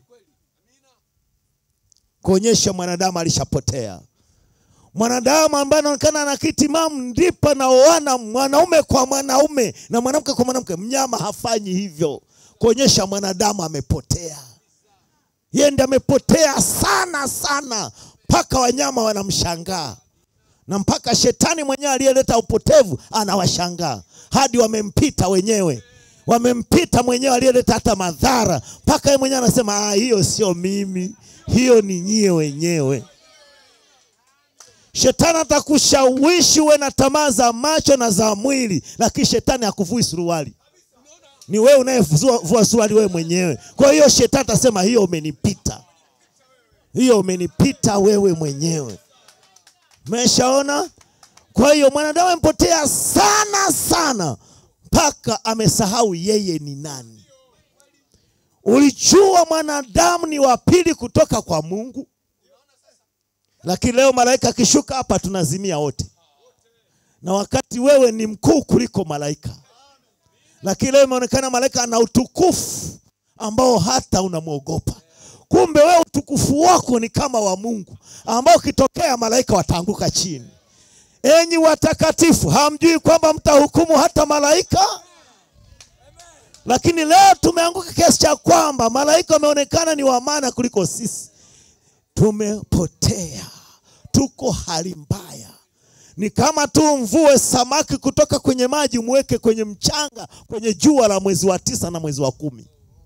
Kuonyesha mwanadamu alishapotea. Mwanadamu ambaye anaonekana ana kitimamu ndipo anaoana mwanaume kwa mwanaume na mwanamke kwa mwanamke. Mnyama hafanyi hivyo. Kuonyesha mwanadamu amepotea. Yeye ndiye amepotea sana sana, mpaka wanyama wanamshangaa. Na mpaka shetani mwenyewe aliyeleta upotevu anawashangaa. Hadi wamempita wenyewe. Wamempita mwenyewe aliyeleta hata madhara. Mpaka yeye mwenyewe anasema, ah, hiyo sio mimi, hiyo ni nyie wenyewe. Shetani atakushawishi uwe na tamaa za macho na za mwili, lakini shetani hakuvui suruali. Ni wewe unayevua suruali wewe mwenyewe. Kwa hiyo shetani atasema hiyo umenipita. Hiyo umenipita wewe mwenyewe. Umeshaona? Kwa hiyo mwanadamu amepotea sana sana mpaka amesahau yeye ni nani. Ulijua mwanadamu ni wa pili kutoka kwa Mungu? Lakini leo malaika akishuka hapa tunazimia wote. Na wakati wewe ni mkuu kuliko malaika. Lakini leo imeonekana malaika ana utukufu ambao hata unamuogopa. Kumbe wewe utukufu wako ni kama wa Mungu, ambao ukitokea malaika wataanguka chini. Enyi watakatifu, hamjui kwamba mtahukumu hata malaika? Lakini leo tumeanguka kiasi cha kwamba malaika wameonekana ni wa maana kuliko sisi. Tumepotea. Tuko hali mbaya. Ni kama tu mvue samaki kutoka kwenye maji mweke kwenye mchanga kwenye jua la mwezi wa tisa na mwezi wa kumi.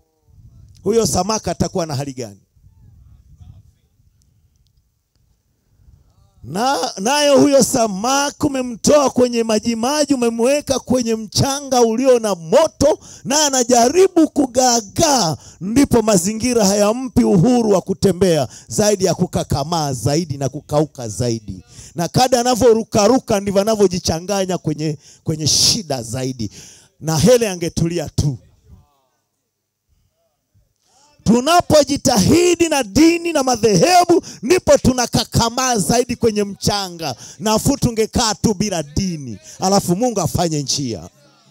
huyo samaki atakuwa na hali gani? Na nayo huyo samaki umemtoa kwenye maji maji, umemweka kwenye mchanga ulio na moto, na anajaribu kugagaa, ndipo mazingira hayampi uhuru wa kutembea zaidi ya kukakamaa zaidi na kukauka zaidi. Na kada anavyorukaruka ndivyo anavyojichanganya kwenye kwenye shida zaidi. Na hele angetulia tu. Tunapojitahidi na dini na madhehebu, ndipo tunakakamaa zaidi kwenye mchanga. Na afu tungekaa tu bila dini, alafu Mungu afanye njia.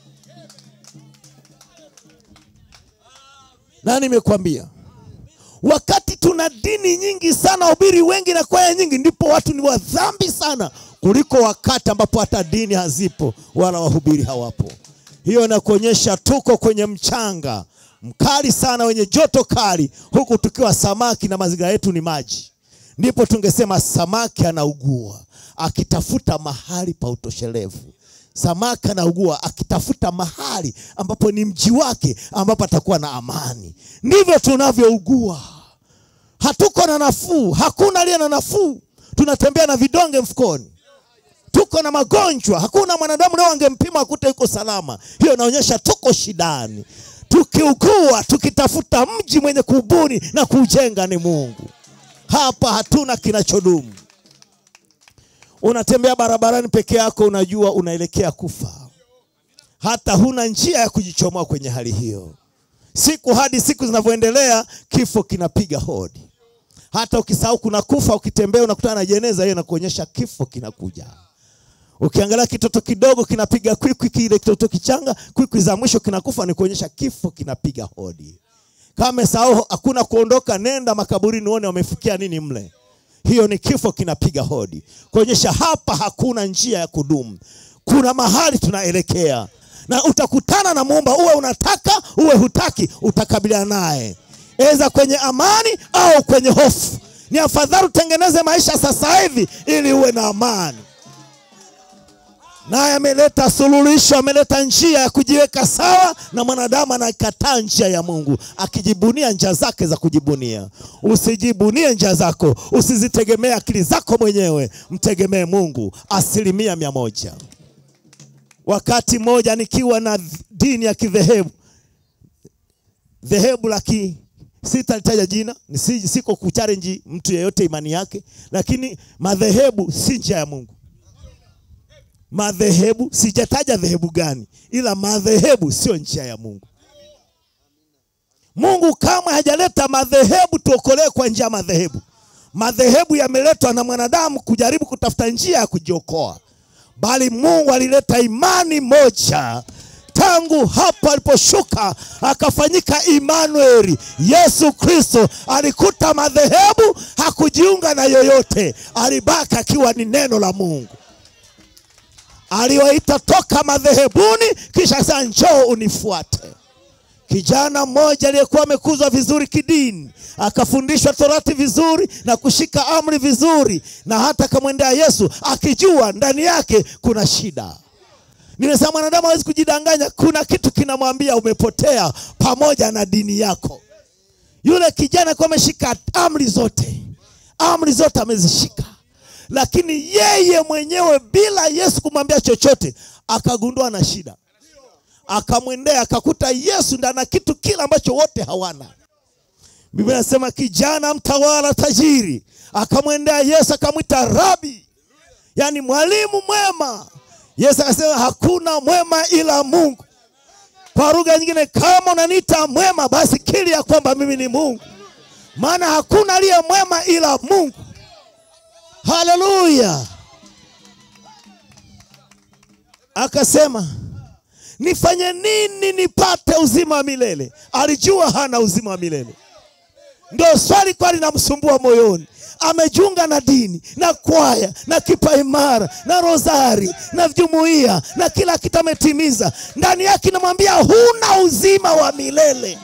Na nimekwambia, wakati tuna dini nyingi sana, hubiri wengi na kwaya nyingi, ndipo watu ni wa dhambi sana, kuliko wakati ambapo hata dini hazipo wala wahubiri hawapo. Hiyo inakuonyesha tuko kwenye mchanga mkali sana, wenye joto kali, huku tukiwa samaki na mazingira yetu ni maji. Ndipo tungesema samaki anaugua akitafuta mahali pa utoshelevu. Samaki anaugua akitafuta mahali ambapo ni mji wake, ambapo atakuwa na amani. Ndivyo tunavyougua. Hatuko na nafuu, hakuna aliye na nafuu. Tunatembea na vidonge mfukoni. Tuko na magonjwa, hakuna mwanadamu leo angempima akute yuko salama. Hiyo inaonyesha tuko shidani. Tukiugua, tukitafuta mji mwenye kubuni na kujenga ni Mungu. Hapa hatuna kinachodumu. Unatembea barabarani peke yako, unajua unaelekea kufa. Hata huna njia ya kujichomoa kwenye hali hiyo. Siku hadi siku zinavyoendelea, kifo kinapiga hodi. Hata ukisahau kuna kufa, ukitembea unakutana na jeneza, hiyo inakuonyesha kifo kinakuja. Ukiangalia kitoto kidogo kinapiga kwikwi, kile kitoto kichanga kwikwi za mwisho kinakufa, ni kuonyesha kifo kinapiga hodi. Kama sahau hakuna kuondoka, nenda makaburini uone wamefikia nini mle. Hiyo ni kifo kinapiga hodi, kuonyesha hapa hakuna njia ya kudumu. Kuna mahali tunaelekea, na utakutana na Muumba, uwe unataka uwe hutaki, utakabiliana naye, eza kwenye amani au kwenye hofu. Ni afadhali utengeneze maisha sasa hivi ili uwe na amani. Na ameleta suluhisho, ameleta njia ya kujiweka sawa, na mwanadamu anakataa njia ya Mungu, akijibunia njia zake za kujibunia. Usijibunie njia zako, usizitegemea akili zako mwenyewe, mtegemee Mungu asilimia mia moja. Wakati moja nikiwa na dini ya kidhehebu, dhehebu la ki sitalitaja jina, siko kuchallenge mtu yeyote imani yake, lakini madhehebu si njia ya Mungu. Madhehebu, sijataja dhehebu gani, ila madhehebu sio njia ya Mungu. Mungu kama hajaleta madhehebu tuokolee kwa njia madhehebu. Madhehebu yameletwa na mwanadamu kujaribu kutafuta njia ya kujiokoa. Bali Mungu alileta imani moja. Tangu hapo aliposhuka akafanyika Emmanuel, Yesu Kristo, alikuta madhehebu, hakujiunga na yoyote, alibaki akiwa ni neno la Mungu. Aliwaita toka madhehebuni, kisha sasa njoo unifuate. Kijana mmoja aliyekuwa amekuzwa vizuri kidini, akafundishwa Torati vizuri na kushika amri vizuri, na hata kamwendea Yesu akijua ndani yake kuna shida. Nimesema mwanadamu hawezi kujidanganya, kuna kitu kinamwambia umepotea pamoja na dini yako. Yule kijana kwa ameshika amri zote, amri zote amezishika, lakini yeye mwenyewe bila Yesu kumwambia chochote, akagundua na shida. Akamwendea akakuta Yesu ndani na kitu kila ambacho wote hawana. Biblia inasema kijana mtawala tajiri akamwendea Yesu akamwita Rabi, yani mwalimu mwema. Yesu akasema hakuna mwema ila Mungu. Kwa lugha nyingine, kama unaniita mwema, basi kiri ya kwamba mimi ni Mungu, maana hakuna aliye mwema ila Mungu. Haleluya. Akasema nifanye nini nipate uzima wa milele? Alijua hana uzima wa milele. Ndio swali kwa linamsumbua moyoni. Amejiunga na dini, na kwaya, na kipa imara, na rozari, na jumuiya, na kila kitu ametimiza. Ndani yake namwambia huna uzima wa milele.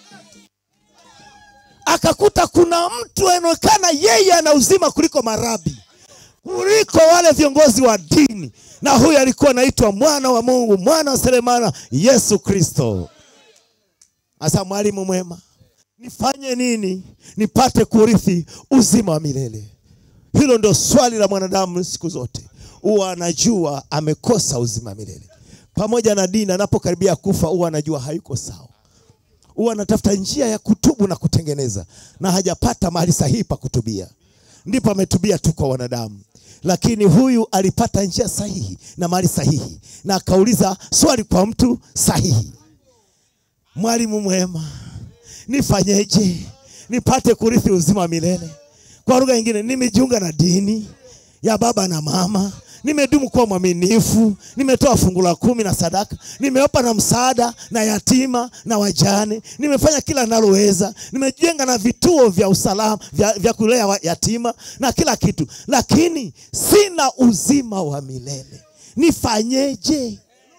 Akakuta kuna mtu anaonekana yeye ana uzima kuliko marabi, kuliko wale viongozi wa dini. Na huyu alikuwa anaitwa mwana wa Mungu, mwana wa Selemana, Yesu Kristo. Asa mwalimu mwema. nifanye nini nipate kurithi uzima wa milele? Hilo ndio swali la mwanadamu siku zote. Huwa anajua amekosa uzima wa milele. Pamoja na dini, anapokaribia kufa huwa anajua hayuko sawa. Huwa anatafuta njia ya kutubu na kutengeneza, na hajapata mahali sahihi pa kutubia. Ndipo ametubia tu kwa wanadamu. Lakini huyu alipata njia sahihi na mahali sahihi, na akauliza swali kwa mtu sahihi. Mwalimu mwema, nifanyeje nipate kurithi uzima wa milele? Kwa lugha nyingine, nimejiunga na dini ya baba na mama, nimedumu kwa mwaminifu, nimetoa fungu la kumi na sadaka, nimeopa na msaada na yatima na wajane, nimefanya kila ninaloweza, nimejenga na vituo vya usalama vya, vya kulea yatima na kila kitu, lakini sina uzima wa milele. Nifanyeje?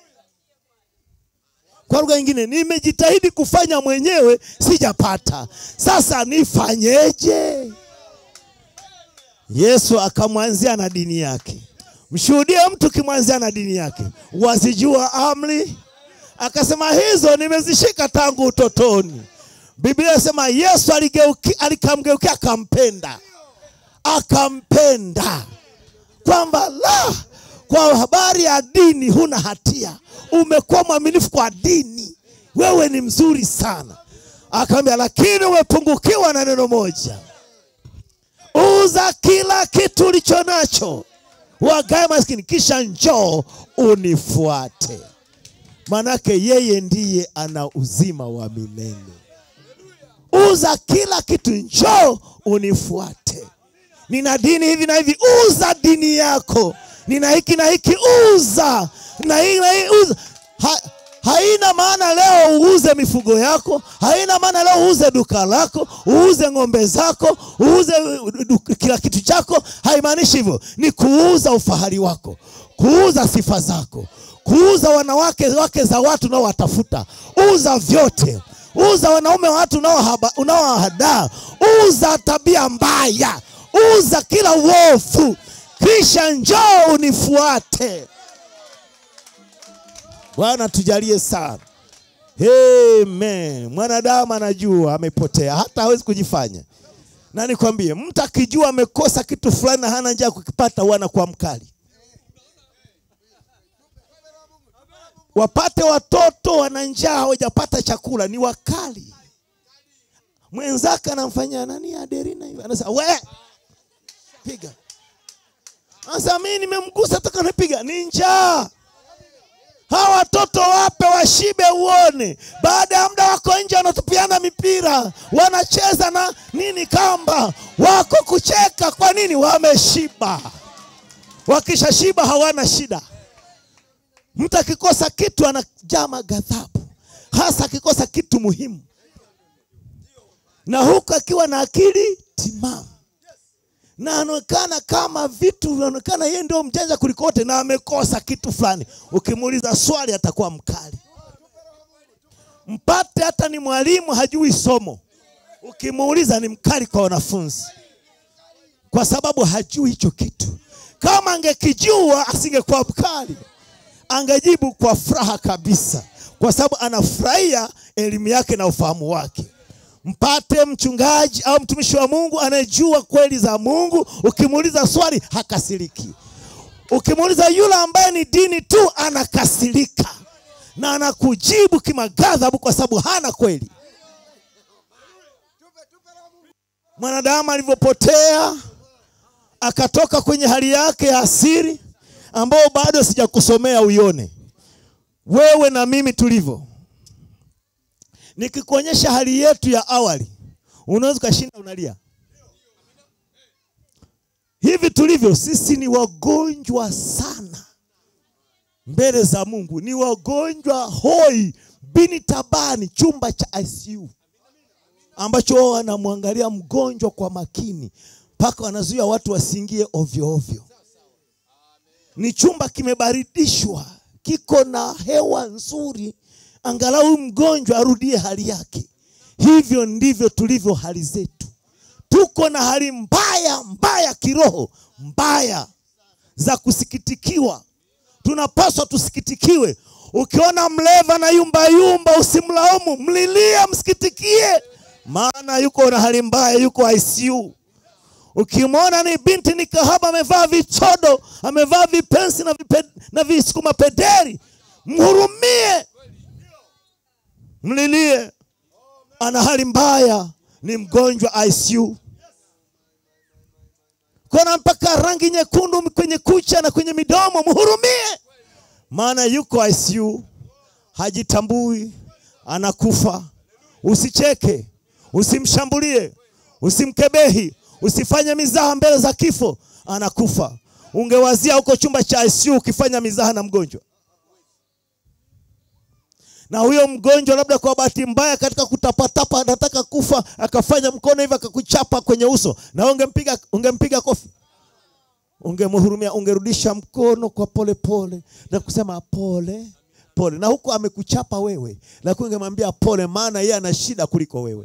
Kwa lugha nyingine, nimejitahidi kufanya mwenyewe, sijapata. Sasa nifanyeje? Yesu akamwanzia na dini yake. Mshuhudie mtu kimwanzia na dini yake. Wazijua amri? Akasema hizo nimezishika tangu utotoni. Biblia inasema Yesu aligeukia, alikamgeukia akampenda. Akampenda. Kwamba la, kwa habari ya dini huna hatia. Umekuwa mwaminifu kwa dini, wewe ni mzuri sana. Akamwambia lakini umepungukiwa na neno moja. Uza kila kitu ulicho nacho, wagae maskini, kisha njoo unifuate. Manake yeye ndiye ana uzima wa milele. Uza kila kitu, njoo unifuate. Nina dini hivi na hivi, uza dini yako. Nina hiki na hiki, uza. Na hii na hii, uza. Ha, haina maana leo uuze mifugo yako, haina maana leo uuze duka lako, uuze ng'ombe zako, uuze kila kitu chako. Haimaanishi hivyo. Ni kuuza ufahari wako, kuuza sifa zako, kuuza wanawake wake za watu nao watafuta. Uza vyote. Uza wanaume watu nao unaowahadaa. Uza tabia mbaya. Uza kila uovu. Kisha njoo unifuate. Bwana tujalie sana. Amen. Mwanadamu anajua amepotea, hata hawezi kujifanya. Na nikwambie, mtu akijua amekosa kitu fulani na hana njia kukipata, huwa anakuwa mkali. Wapate watoto wana njaa hawajapata chakula, ni wakali. Mwenzake anamfanyia nani Adelina hivi, anasema we piga. Anasema mimi nimemgusa taka nipiga, ni njaa. Hawa watoto wape washibe uone. Baada ya muda wako nje wanatupiana mipira, wanacheza na nini kamba, wako kucheka. Kwa nini? Wameshiba. Wakisha shiba hawana shida. Mtu akikosa kitu anajaa ghadhabu, hasa akikosa kitu muhimu. Na huku akiwa na akili timamu, na anaonekana kama vitu, anaonekana yeye ndio mjanja kuliko wote, na amekosa kitu fulani. Ukimuuliza swali atakuwa mkali. Mpate hata ni mwalimu hajui somo, ukimuuliza ni mkali kwa wanafunzi, kwa sababu hajui hicho kitu. Kama angekijua asingekuwa mkali, angejibu kwa furaha kabisa, kwa sababu anafurahia elimu yake na ufahamu wake. Mpate mchungaji au mtumishi wa Mungu anayejua kweli za Mungu, ukimuuliza swali hakasiriki. Ukimuuliza yule ambaye ni dini tu, anakasirika na anakujibu kimaghadhabu kwa sababu hana kweli. Mwanadamu alivyopotea akatoka kwenye hali yake ya asili, ambao bado sijakusomea uione. Wewe na mimi tulivyo. Nikikuonyesha hali yetu ya awali, unaweza kushinda unalia. Hivi tulivyo sisi ni wagonjwa sana mbele za Mungu. Ni wagonjwa hoi, bini tabani, chumba cha I C U ambacho wao wanamwangalia mgonjwa kwa makini, mpaka wanazuia watu wasiingie ovyo ovyo. Ni chumba kimebaridishwa, kiko na hewa nzuri, angalau mgonjwa arudie hali yake. Hivyo ndivyo tulivyo hali zetu. Tuko na hali mbaya mbaya kiroho, mbaya za kusikitikiwa. Tunapaswa tusikitikiwe. Ukiona mleva na yumba yumba, usimlaumu, mlilie, msikitikie. maana yuko na hali mbaya, yuko I C U. Ukimwona ni binti ni kahaba, amevaa vichodo, amevaa vipensi na vipe, na visukuma pederi, mhurumie, mlilie. Ana hali mbaya, ni mgonjwa I C U. Kuna mpaka rangi nyekundu kwenye kucha na kwenye midomo, mhurumie, maana yuko I C U, hajitambui, anakufa. Usicheke, usimshambulie, usimkebehi, usifanye mizaha mbele za kifo, anakufa. Ungewazia huko chumba cha I C U ukifanya mizaha na mgonjwa. Na huyo mgonjwa labda kwa bahati mbaya katika kutapatapa anataka kufa, akafanya mkono hivi akakuchapa kwenye uso, na ungempiga ungempiga kofi? Ungemhurumia, ungerudisha mkono kwa pole pole na kusema pole pole, na huko amekuchapa wewe, lakini ungemwambia pole, maana yeye ana shida kuliko wewe.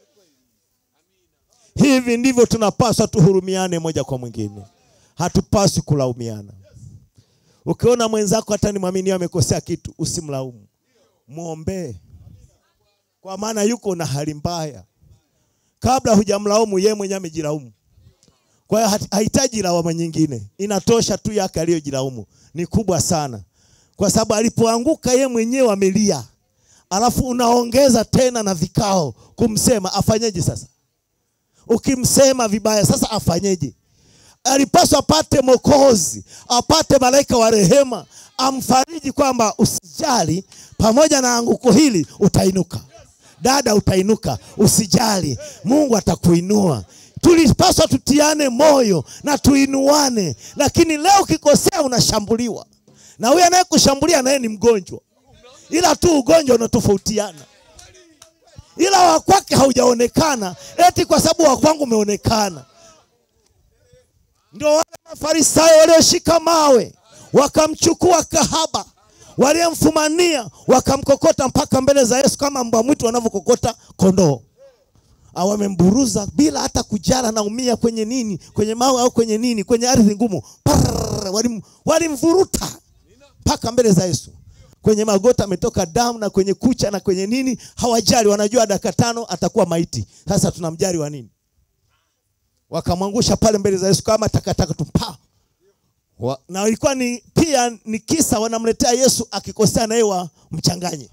Hivi ndivyo tunapaswa tuhurumiane moja kwa mwingine. Hatupaswi kulaumiana. Ukiona mwenzako hata ni mwamini amekosea kitu, usimlaumu, muombe, kwa maana yuko na hali mbaya. Kabla hujamlaumu, yeye mwenyewe amejilaumu. Kwa hiyo hahitaji lawama nyingine, inatosha tu yake aliyojilaumu. Ni kubwa sana, kwa sababu alipoanguka yeye mwenyewe amelia, alafu unaongeza tena na vikao kumsema. Afanyeje sasa? Ukimsema vibaya sasa afanyeje? Alipaswa apate Mwokozi, apate malaika wa rehema, amfariji kwamba usijali, pamoja na anguko hili utainuka. Dada, utainuka, usijali, Mungu atakuinua. Tulipaswa tutiane moyo na tuinuane. Lakini leo ukikosea unashambuliwa, na huyo anayekushambulia naye ni mgonjwa, ila tu ugonjwa unatofautiana. Ila wa kwake haujaonekana, eti kwa sababu wa kwangu umeonekana. Ndio wale Mafarisayo walioshika mawe wakamchukua kahaba, waliomfumania wakamkokota mpaka mbele za Yesu kama mbwa mwitu wanavyokokota kondoo. Awamemburuza bila hata kujala naumia kwenye nini, kwenye mawe au kwenye nini, kwenye ardhi ngumu. Walim walimvuruta mpaka mbele za Yesu. Kwenye magota ametoka damu, na kwenye kucha na kwenye nini, hawajali, wanajua dakika tano atakuwa maiti. Sasa tunamjali wa nini? Wakamwangusha pale mbele za Yesu kama takataka tumpa. Na ilikuwa ni pia ni kisa wanamletea Yesu akikosea na yeye wa mchanganye.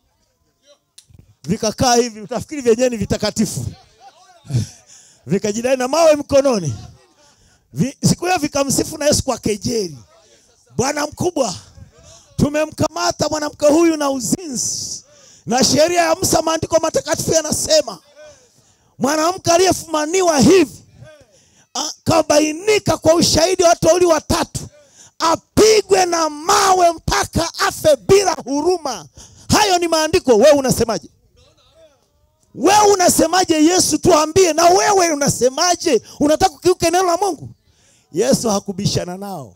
Vikakaa hivi, utafikiri vyenyewe ni vitakatifu. Vikajidai na mawe mkononi. Siku hiyo vikamsifu na Yesu kwa kejeli. Bwana mkubwa, tumemkamata mwanamke huyu na uzinzi, na sheria ya Musa, maandiko matakatifu yanasema mwanamke aliyefumaniwa hivi akabainika kwa ushahidi watu wawili watatu, apigwe na mawe mpaka afe bila huruma. Hayo ni maandiko. Wewe unasemaje? Wewe unasemaje? Yesu tuambie, na wewe unasemaje? Unataka kukiuka neno la Mungu? Yesu hakubishana nao.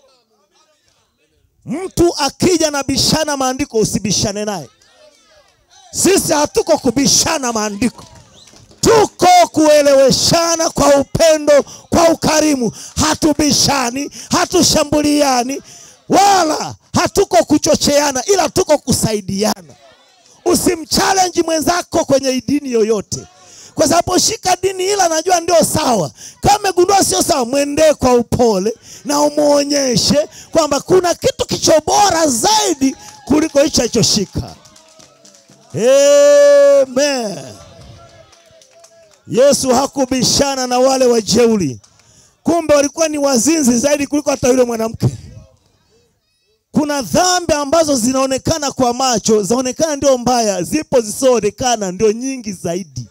Mtu akija na bishana maandiko, usibishane naye. Sisi hatuko kubishana maandiko, tuko kueleweshana kwa upendo, kwa ukarimu. Hatubishani, hatushambuliani, wala hatuko kuchocheana, ila tuko kusaidiana. Usimchallenge mwenzako kwenye dini yoyote, kwa sababu shika dini ila najua ndio sawa. Kama gundua sio sawa, mwende kwa upole na umuonyeshe kwamba kuna kitu kicho bora zaidi kuliko hicho alichoshika. Amen. Yesu hakubishana na wale wajeuri. Kumbe walikuwa ni wazinzi zaidi kuliko hata yule mwanamke. Kuna dhambi ambazo zinaonekana kwa macho, zaonekana ndio mbaya, zipo zisizoonekana ndio nyingi zaidi.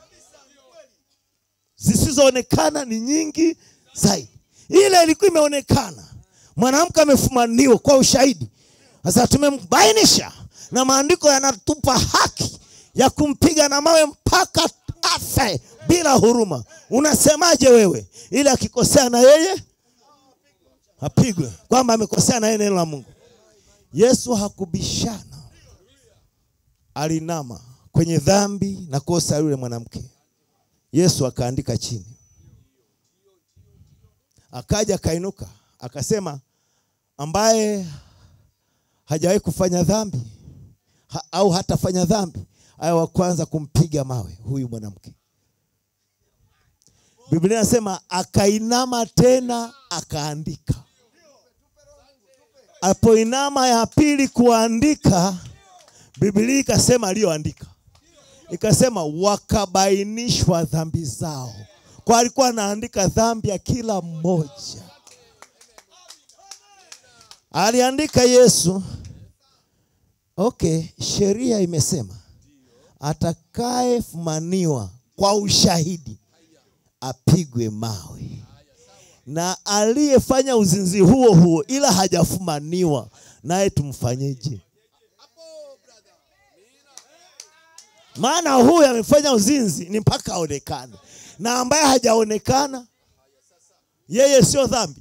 Zisizoonekana ni nyingi zaidi. Ile ilikuwa imeonekana. Mwanamke amefumaniwa kwa ushahidi. Sasa tumembainisha, na maandiko yanatupa haki ya kumpiga na mawe mpaka afe bila huruma. Unasemaje wewe? Ile akikosea na yeye apigwe, kwamba amekosea na yeye neno la Mungu. Yesu hakubishana. Alinama kwenye dhambi na kosa yule mwanamke. Yesu akaandika chini. Akaja kainuka, akasema ambaye hajawahi kufanya dhambi ha, au hatafanya dhambi, awe wa kwanza kumpiga mawe huyu mwanamke. Biblia inasema akainama tena akaandika. Apoinama ya pili kuandika, Biblia ikasema aliyoandika. Ikasema wakabainishwa dhambi zao. Kwa alikuwa anaandika dhambi ya kila mmoja. Aliandika Yesu. Okay, sheria imesema atakayefumaniwa kwa ushahidi apigwe mawe. Na aliyefanya uzinzi huo huo ila hajafumaniwa, naye tumfanyeje? Maana huyu amefanya uzinzi ni mpaka aonekane, na ambaye hajaonekana yeye sio dhambi.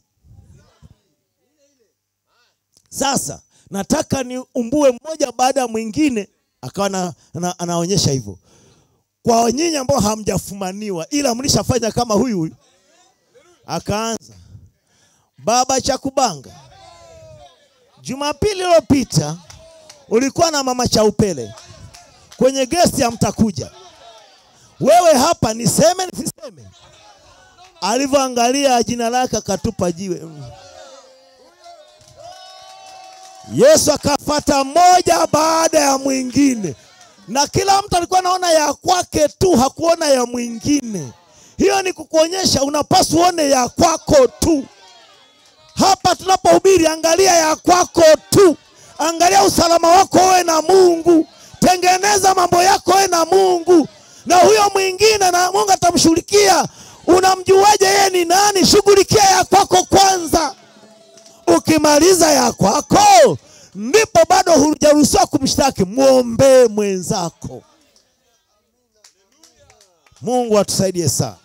Sasa nataka ni umbue mmoja baada ya mwingine, akawa na, na, anaonyesha hivyo. Kwa nyinyi ambao hamjafumaniwa ila mlishafanya kama huyu huyu. Akaanza, baba Chakubanga, Jumapili iliyopita ulikuwa na mama Chaupele kwenye guest ya Mtakuja. Wewe hapa niseme nisiseme? Alivyoangalia jina lake akatupa jiwe. Yesu akafuata moja baada ya mwingine, na kila mtu alikuwa anaona ya kwake tu, hakuona ya mwingine. Hiyo ni kukuonyesha unapaswa uone ya kwako tu. Hapa tunapohubiri, angalia ya kwako tu. Angalia usalama wako wewe na Mungu. Tengeneza mambo yako wewe na Mungu. Na huyo mwingine na Mungu atamshughulikia. Unamjuaje yeye ni nani? Shughulikia ya kwako kwanza. Ukimaliza ya kwako, ndipo bado hujaruhusiwa kumshtaki. Muombe mwenzako. Mungu atusaidie sana.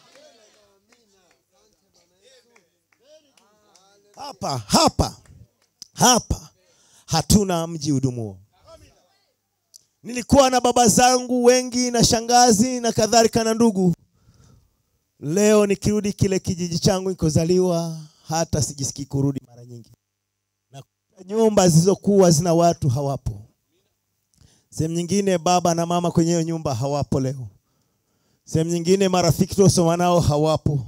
Hapa, hapa, hapa hatuna mji udumuo. Nilikuwa na baba zangu wengi na shangazi na kadhalika na ndugu. Leo nikirudi kile kijiji changu nikozaliwa, hata sijisikii kurudi mara nyingi. Na nyumba zilizokuwa zina watu hawapo. Sehemu nyingine baba na mama kwenye hiyo nyumba hawapo leo. Sehemu nyingine marafiki tuliosoma nao hawapo.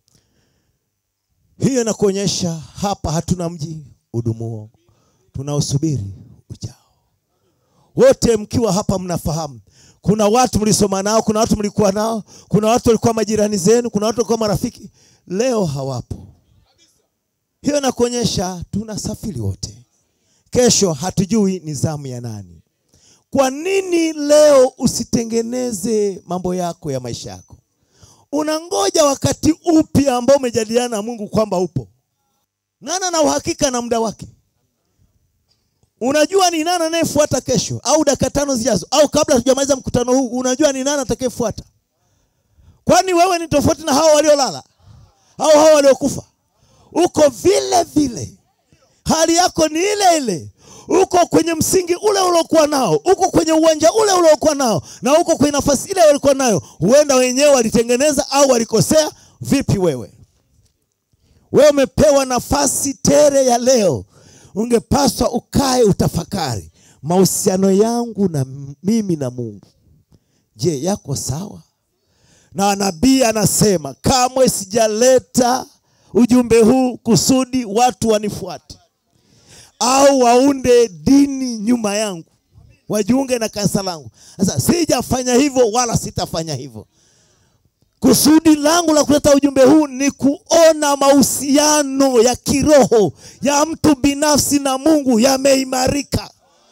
Hiyo inakuonyesha hapa hatuna mji udumuo. Tunaosubiri ujao. Wote mkiwa hapa mnafahamu, kuna watu mlisoma nao, kuna watu mlikuwa nao, kuna watu walikuwa majirani zenu, kuna watu walikuwa marafiki, leo hawapo. Hiyo inakuonyesha tunasafiri wote. Kesho hatujui ni zamu ya nani. Kwa nini leo usitengeneze mambo yako ya maisha yako? Unangoja wakati upi ambao umejadiliana na Mungu kwamba upo? Nani ana uhakika na muda wake? Unajua ni nani anayefuata kesho au dakika tano zijazo au kabla tujamaliza mkutano huu? Unajua ni nani atakayefuata? Kwani wewe ni tofauti na hao waliolala au hao waliokufa? Uko vile vile. Hali yako ni ile ile. Uko kwenye msingi ule uliokuwa nao, uko kwenye uwanja ule uliokuwa nao, na uko kwenye nafasi ile walikuwa nayo. Huenda wenyewe walitengeneza au walikosea. Vipi wewe? Wewe umepewa nafasi tere ya leo. Ungepaswa ukae utafakari, mahusiano yangu na mimi na Mungu, je, yako sawa? Na nabii anasema, kamwe sijaleta ujumbe huu kusudi watu wanifuate au waunde dini nyuma yangu, wajiunge na kanisa langu. Sasa sijafanya hivyo wala sitafanya hivyo. Kusudi langu la kuleta ujumbe huu ni kuona mahusiano ya kiroho ya mtu binafsi na Mungu yameimarika.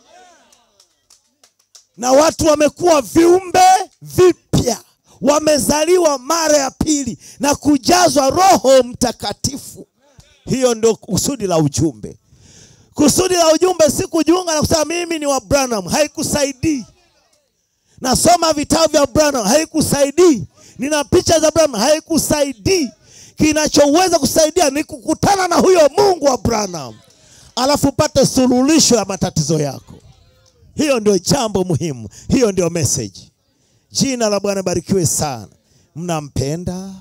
Na watu wamekuwa viumbe vipya. Wamezaliwa mara ya pili na kujazwa Roho Mtakatifu. Hiyo ndio kusudi la ujumbe. Kusudi la ujumbe si kujiunga na kusema mimi ni wa Branham. Haikusaidii. Nasoma vitabu vya Branham. Haikusaidii. Nina picha za Branham. Haikusaidii. Kinachoweza kusaidia ni kukutana na huyo Mungu wa Branham, alafu upate suluhisho ya matatizo yako. Hiyo ndio jambo muhimu. Hiyo ndio message. Jina la Bwana barikiwe sana. Mnampenda?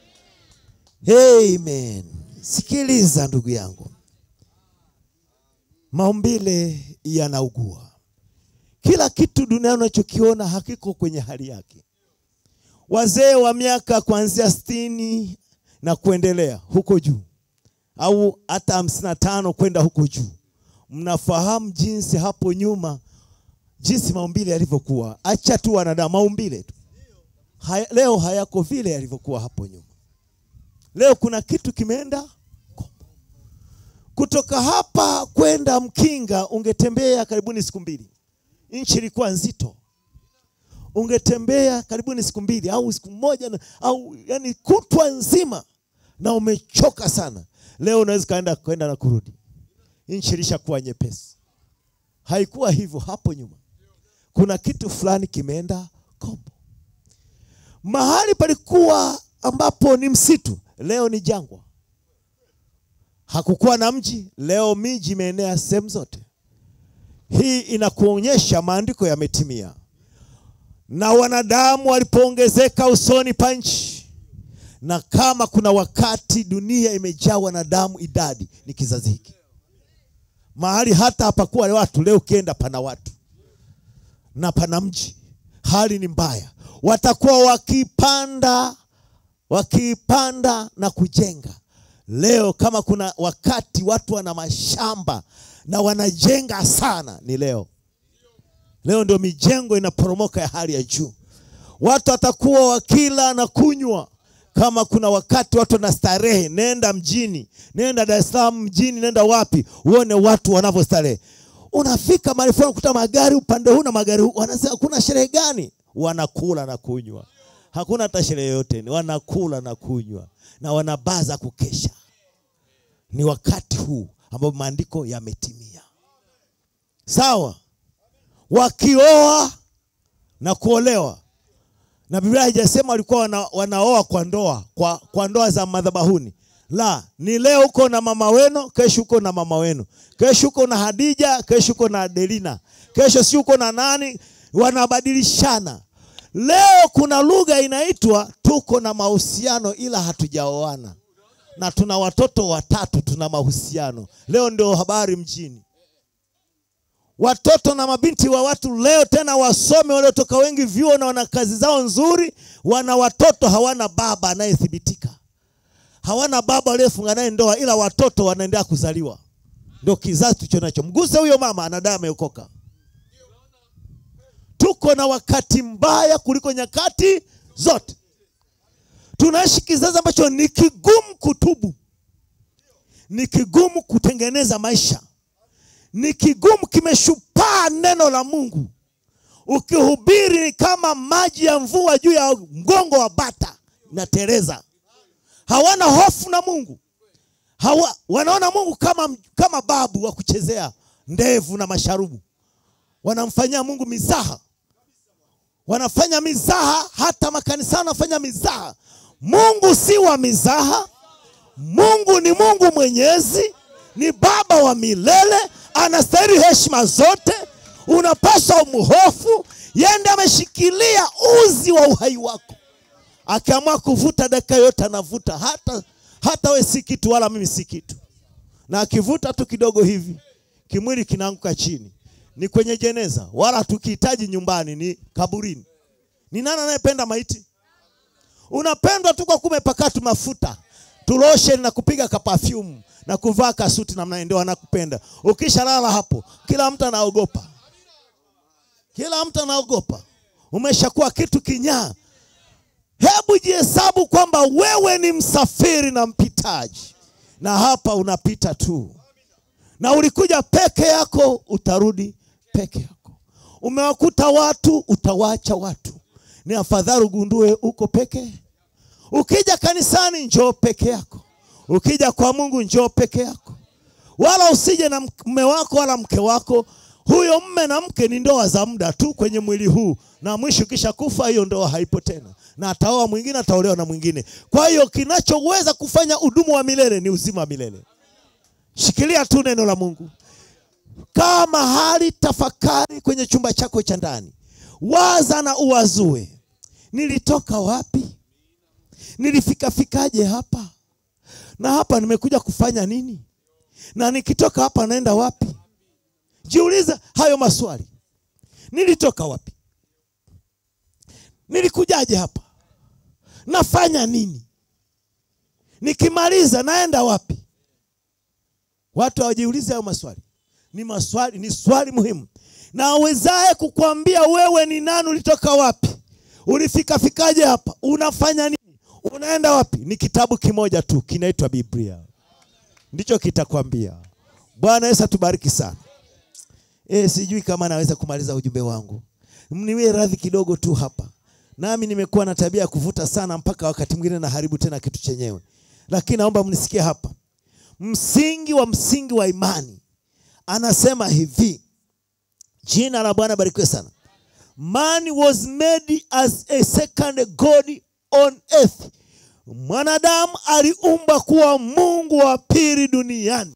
Amen. Sikiliza ndugu yangu. Maumbile yanaugua. Kila kitu duniani unachokiona hakiko kwenye hali yake. wazee wa miaka kuanzia sitini na kuendelea huko juu, au hata hamsini na tano kwenda huko juu, mnafahamu jinsi hapo nyuma jinsi maumbile yalivyokuwa. Acha tu wanadamu, maumbile tu haya, leo hayako vile yalivyokuwa hapo nyuma. Leo kuna kitu kimeenda kombo. Kutoka hapa kwenda Mkinga ungetembea karibuni siku mbili. Nchi ilikuwa nzito. Ungetembea karibuni siku mbili au siku moja na, au yani kutwa nzima na umechoka sana. Leo unaweza kaenda kwenda na kurudi. Nchi ilishakuwa nyepesi. Haikuwa hivyo hapo nyuma. Kuna kitu fulani kimeenda kombo. Mahali palikuwa ambapo ni msitu, leo ni jangwa. Hakukuwa na mji, leo miji imeenea sehemu zote. Hii inakuonyesha maandiko yametimia. Na wanadamu walipoongezeka usoni pa nchi. Na kama kuna wakati dunia imejaa wanadamu, idadi ni kizazi hiki. Mahali hata hapakuwa watu, leo ukienda pana watu. Na pana mji. Hali ni mbaya. Watakuwa wakipanda, wakipanda na kujenga. Leo kama kuna wakati watu wana mashamba na wanajenga sana, ni leo. Leo ndio mijengo inaporomoka ya hali ya juu. Watu watakuwa wakila na kunywa. Kama kuna wakati watu wanastarehe, nenda mjini, nenda Dar es Salaam mjini, nenda wapi, uone watu wanavyostarehe. Unafika mahali fulani kukuta magari upande huu na magari huu, wanasema kuna sherehe gani? Wanakula na kunywa. Hakuna hata sherehe yote, ni wanakula na kunywa na wanabaza kukesha. Ni wakati huu ambao maandiko yametimia. Sawa? Wakioa na kuolewa. Na Biblia haijasema walikuwa wana, wanaoa kwa ndoa, kwa kwa ndoa za madhabahuni. La, ni leo uko na mama wenu, kesho uko na mama wenu. Kesho uko na Hadija, kesho uko na Adelina. Kesho si uko na nani, wanabadilishana. Leo kuna lugha inaitwa tuko na mahusiano ila hatujaoana. Na tuna watoto watatu, tuna mahusiano. Leo ndio habari mjini. Watoto na mabinti wa watu leo tena wasome waliotoka wengi vyuo na wana kazi zao nzuri, wana watoto hawana baba anayethibitika. Hawana baba aliyefunga naye ndoa, ila watoto wanaendelea kuzaliwa. Ndio kizazi tulicho nacho. Mguse huyo mama anadai ameokoka. Tuko na wakati mbaya kuliko nyakati zote. Tunaishi kizazi ambacho ni kigumu kutubu. Ni kigumu kutengeneza maisha. Ni kigumu, kimeshupaa neno la Mungu. Ukihubiri ni kama maji ya mvua juu ya mgongo wa bata na tereza. Hawana hofu na Mungu. Hawa, wanaona Mungu kama, kama babu wa kuchezea ndevu na masharubu. Wanamfanyia Mungu mizaha. Wanafanya mizaha, hata makanisani wanafanya mizaha. Mungu si wa mizaha. Mungu ni Mungu mwenyezi, ni baba wa milele, anastahili heshima zote. Unapaswa umhofu. Yeye ndiye ameshikilia uzi wa uhai wako. Akiamua kuvuta dakika yote anavuta, hata hata wewe si kitu wala mimi si kitu. Na akivuta tu kidogo hivi, kimwili kinaanguka chini. Ni kwenye jeneza, wala tukihitaji nyumbani, ni kaburini. Ni nani anayependa maiti? Unapendwa tu kwa kumepakatu mafuta, tulotion na kupiga ka perfume na kuvaa kasuti na mnaendelea wanakupenda. Ukishalala hapo, kila mtu anaogopa. Kila mtu anaogopa. Umeshakuwa kitu kinyaa. Hebu jihesabu kwamba wewe ni msafiri na mpitaji. Na hapa unapita tu. Na ulikuja peke yako, utarudi peke yako. Umewakuta watu, utawacha watu. Ni afadhali ugundue uko peke. Ukija kanisani njoo peke yako. Ukija kwa Mungu njoo peke yako. Wala usije na mume wako wala mke wako. Huyo mume na mke ni ndoa za muda tu kwenye mwili huu. Na mwisho kisha kufa hiyo ndoa haipo tena. Na ataoa mwingine, ataolewa na mwingine. Kwa hiyo kinachoweza kufanya udumu wa milele ni uzima wa milele. Shikilia tu neno la Mungu. Kama hali tafakari kwenye chumba chako cha ndani. Waza na uwazue. Nilitoka wapi? Nilifika fikaje hapa? Na hapa nimekuja kufanya nini? Na nikitoka hapa naenda wapi? Jiuliza hayo maswali. Nilitoka wapi? Nilikujaje hapa? nafanya nini? Nikimaliza naenda wapi? Watu hawajiulize hayo maswali. Ni maswali, ni swali muhimu. Na awezaye kukuambia wewe ni nani, ulitoka wapi, ulifika fikaje hapa, unafanya nini, unaenda wapi, ni kitabu kimoja tu, kinaitwa Biblia. Ndicho kitakwambia. Bwana Yesu atubariki sana. Eh, sijui kama naweza kumaliza ujumbe wangu. Mniwe radhi kidogo tu hapa. Nami nimekuwa na tabia ya kuvuta sana mpaka wakati mwingine na haribu tena kitu chenyewe. Lakini naomba mnisikie hapa. Msingi wa msingi wa imani. Anasema hivi. Jina la Bwana barikiwe sana. Man was made as a second God on earth. Mwanadamu aliumba kuwa Mungu wa pili duniani.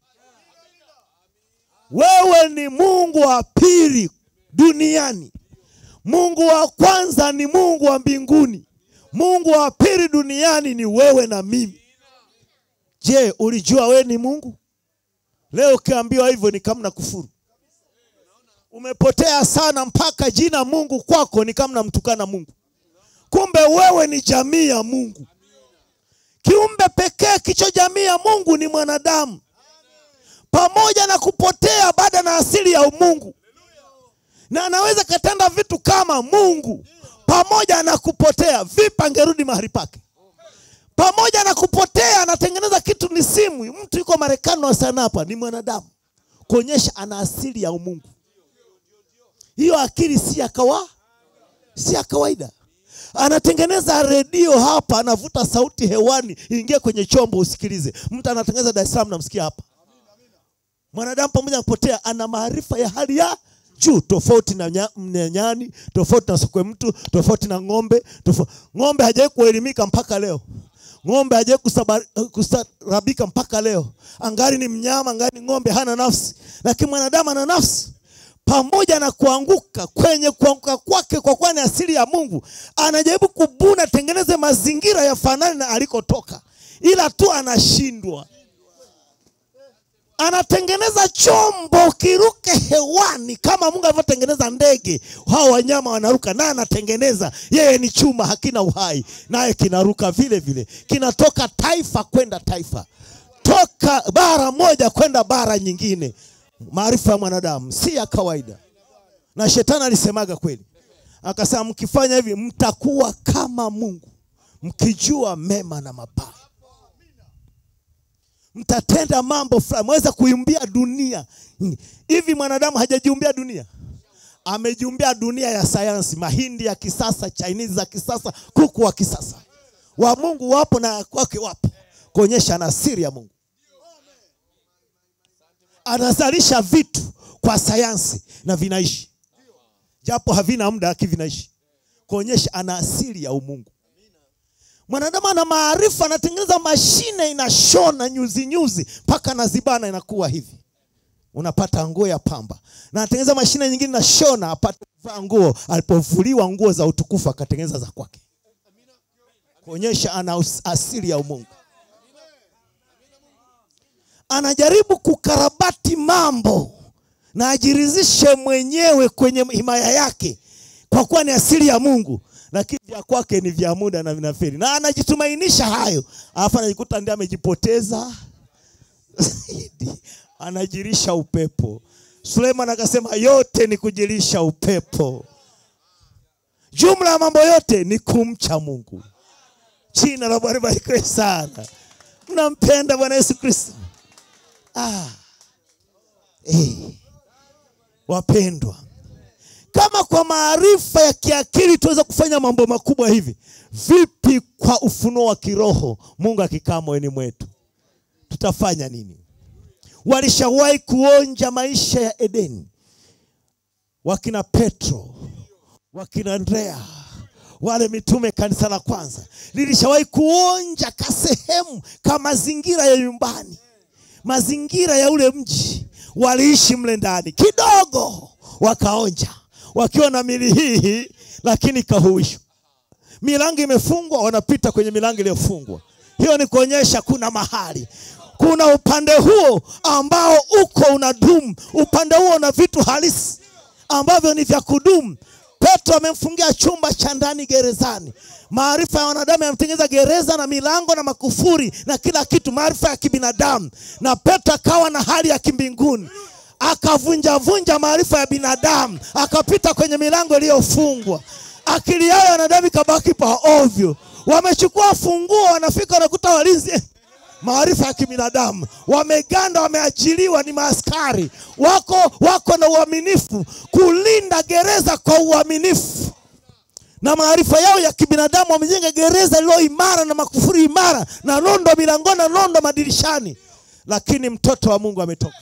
Wewe ni Mungu wa pili duniani. Mungu wa kwanza ni Mungu wa mbinguni. Mungu wa pili duniani ni wewe na mimi. Je, ulijua wewe ni Mungu? Leo ukiambiwa hivyo ni kama kufuru. Umepotea sana mpaka jina Mungu kwako ni kama mtukana Mungu. Kumbe wewe ni jamii ya Mungu. Kiumbe pekee kicho jamii ya Mungu ni mwanadamu. Pamoja na kupotea baada na asili ya Mungu. Na anaweza katenda vitu kama Mungu. Pamoja na kupotea, vipi angerudi mahali pake? Pamoja na kupotea anatengeneza kitu ni simu. Mtu yuko Marekani na sana hapa ni mwanadamu. Kuonyesha ana asili ya Mungu. Hiyo akili si ya kawa, si ya kawaida. Anatengeneza redio hapa, anavuta sauti hewani, ingie kwenye chombo usikilize. Mtu anatengeneza Dar es Salaam namsikia hapa. Mwanadamu pamoja na kupotea ana maarifa ya hali ya juu, tofauti na mnyanyani, tofauti na sokwe mtu, tofauti na ng'ombe, tofauti. Ng'ombe hajawahi kuelimika mpaka leo. Ng'ombe hajawahi kustarabika mpaka leo. Angali ni mnyama, angali ni ng'ombe, hana nafsi. Lakini mwanadamu ana nafsi. Pamoja na kuanguka, kwenye kuanguka kwake kwa kuwa ni asili ya Mungu, anajaribu kubuna tengeneze mazingira ya fanani na alikotoka. Ila tu anashindwa. Anatengeneza chombo kiruke hewani kama Mungu alivyotengeneza ndege. Hao wanyama wanaruka, na anatengeneza. Yeye ni chuma, hakina uhai, naye kinaruka vile vile. Kinatoka taifa kwenda taifa. Toka bara moja kwenda bara nyingine. Maarifa ya mwanadamu si ya kawaida. Na shetani alisemaga kweli. Akasema mkifanya hivi mtakuwa kama Mungu, mkijua mema na mabaya. Mtatenda mambo fulani, mweza kuiumbia dunia. Hivi mwanadamu hajajiumbia dunia? Amejiumbia dunia ya sayansi, mahindi ya kisasa, Chinese za kisasa, kuku wa kisasa. Wa Mungu wapo na kwake wapo. Kuonyesha na siri ya Mungu. Anazalisha vitu kwa sayansi na vinaishi. Japo havina muda lakini vinaishi. Kuonyesha ana asili ya umungu. Mwanadamu ana maarifa, anatengeneza mashine inashona nyuzi nyuzi mpaka nazibana inakuwa hivi. Unapata nguo ya pamba. Na anatengeneza mashine nyingine inashona apate kuvaa nguo, alipovuliwa nguo za utukufu akatengeneza za kwake. Kuonyesha ana asili ya umungu. Anajaribu kukarabati mambo na ajiridhishe mwenyewe kwenye himaya yake kwa kuwa ni asili ya Mungu, lakini vya kwake ni vya muda na vinafeli. Na anajitumainisha hayo, alafu anajikuta ndiye amejipoteza. Anajirisha upepo. Suleiman akasema yote ni kujirisha upepo. Jumla ya mambo yote ni kumcha Mungu. Jina la Bwana barikiwe sana. Mnampenda Bwana Yesu Kristo? Ah. Eh. Wapendwa. Kama kwa maarifa ya kiakili tuweza kufanya mambo makubwa hivi, vipi kwa ufunuo wa kiroho Mungu akikaa moyoni mwetu? Tutafanya nini? Walishawahi kuonja maisha ya Edeni. Wakina Petro, wakina Andrea, wale mitume kanisa la kwanza. Lilishawahi kuonja kasehemu kama mazingira ya nyumbani. Mazingira ya ule mji. Waliishi mle ndani. Kidogo wakaonja. Wakiwa na mili hii lakini kahuishwa. Milango imefungwa, wanapita kwenye milango iliyofungwa. Hiyo ni kuonyesha kuna mahali. Kuna upande huo ambao uko unadumu. Upande huo una vitu halisi ambavyo ni vya kudumu. Petro amemfungia chumba cha ndani gerezani. Maarifa ya wanadamu yamtengeneza gereza na milango na makufuri na kila kitu, maarifa ya kibinadamu. Na Petro akawa na hali ya kimbinguni. Akavunja vunja maarifa ya binadamu, akapita kwenye milango iliyofungwa. Akili yao wanadamu kabaki pa ovyo. Wamechukua funguo, wanafika wanakuta walinzi maarifa ya kibinadamu. Wameganda, wameajiriwa, ni maaskari. Wako wako na uaminifu kulinda gereza kwa uaminifu. Na maarifa yao ya kibinadamu wamejenga gereza lilo imara na makufuri imara na nondo milangoni na nondo madirishani. Lakini mtoto wa Mungu ametoka.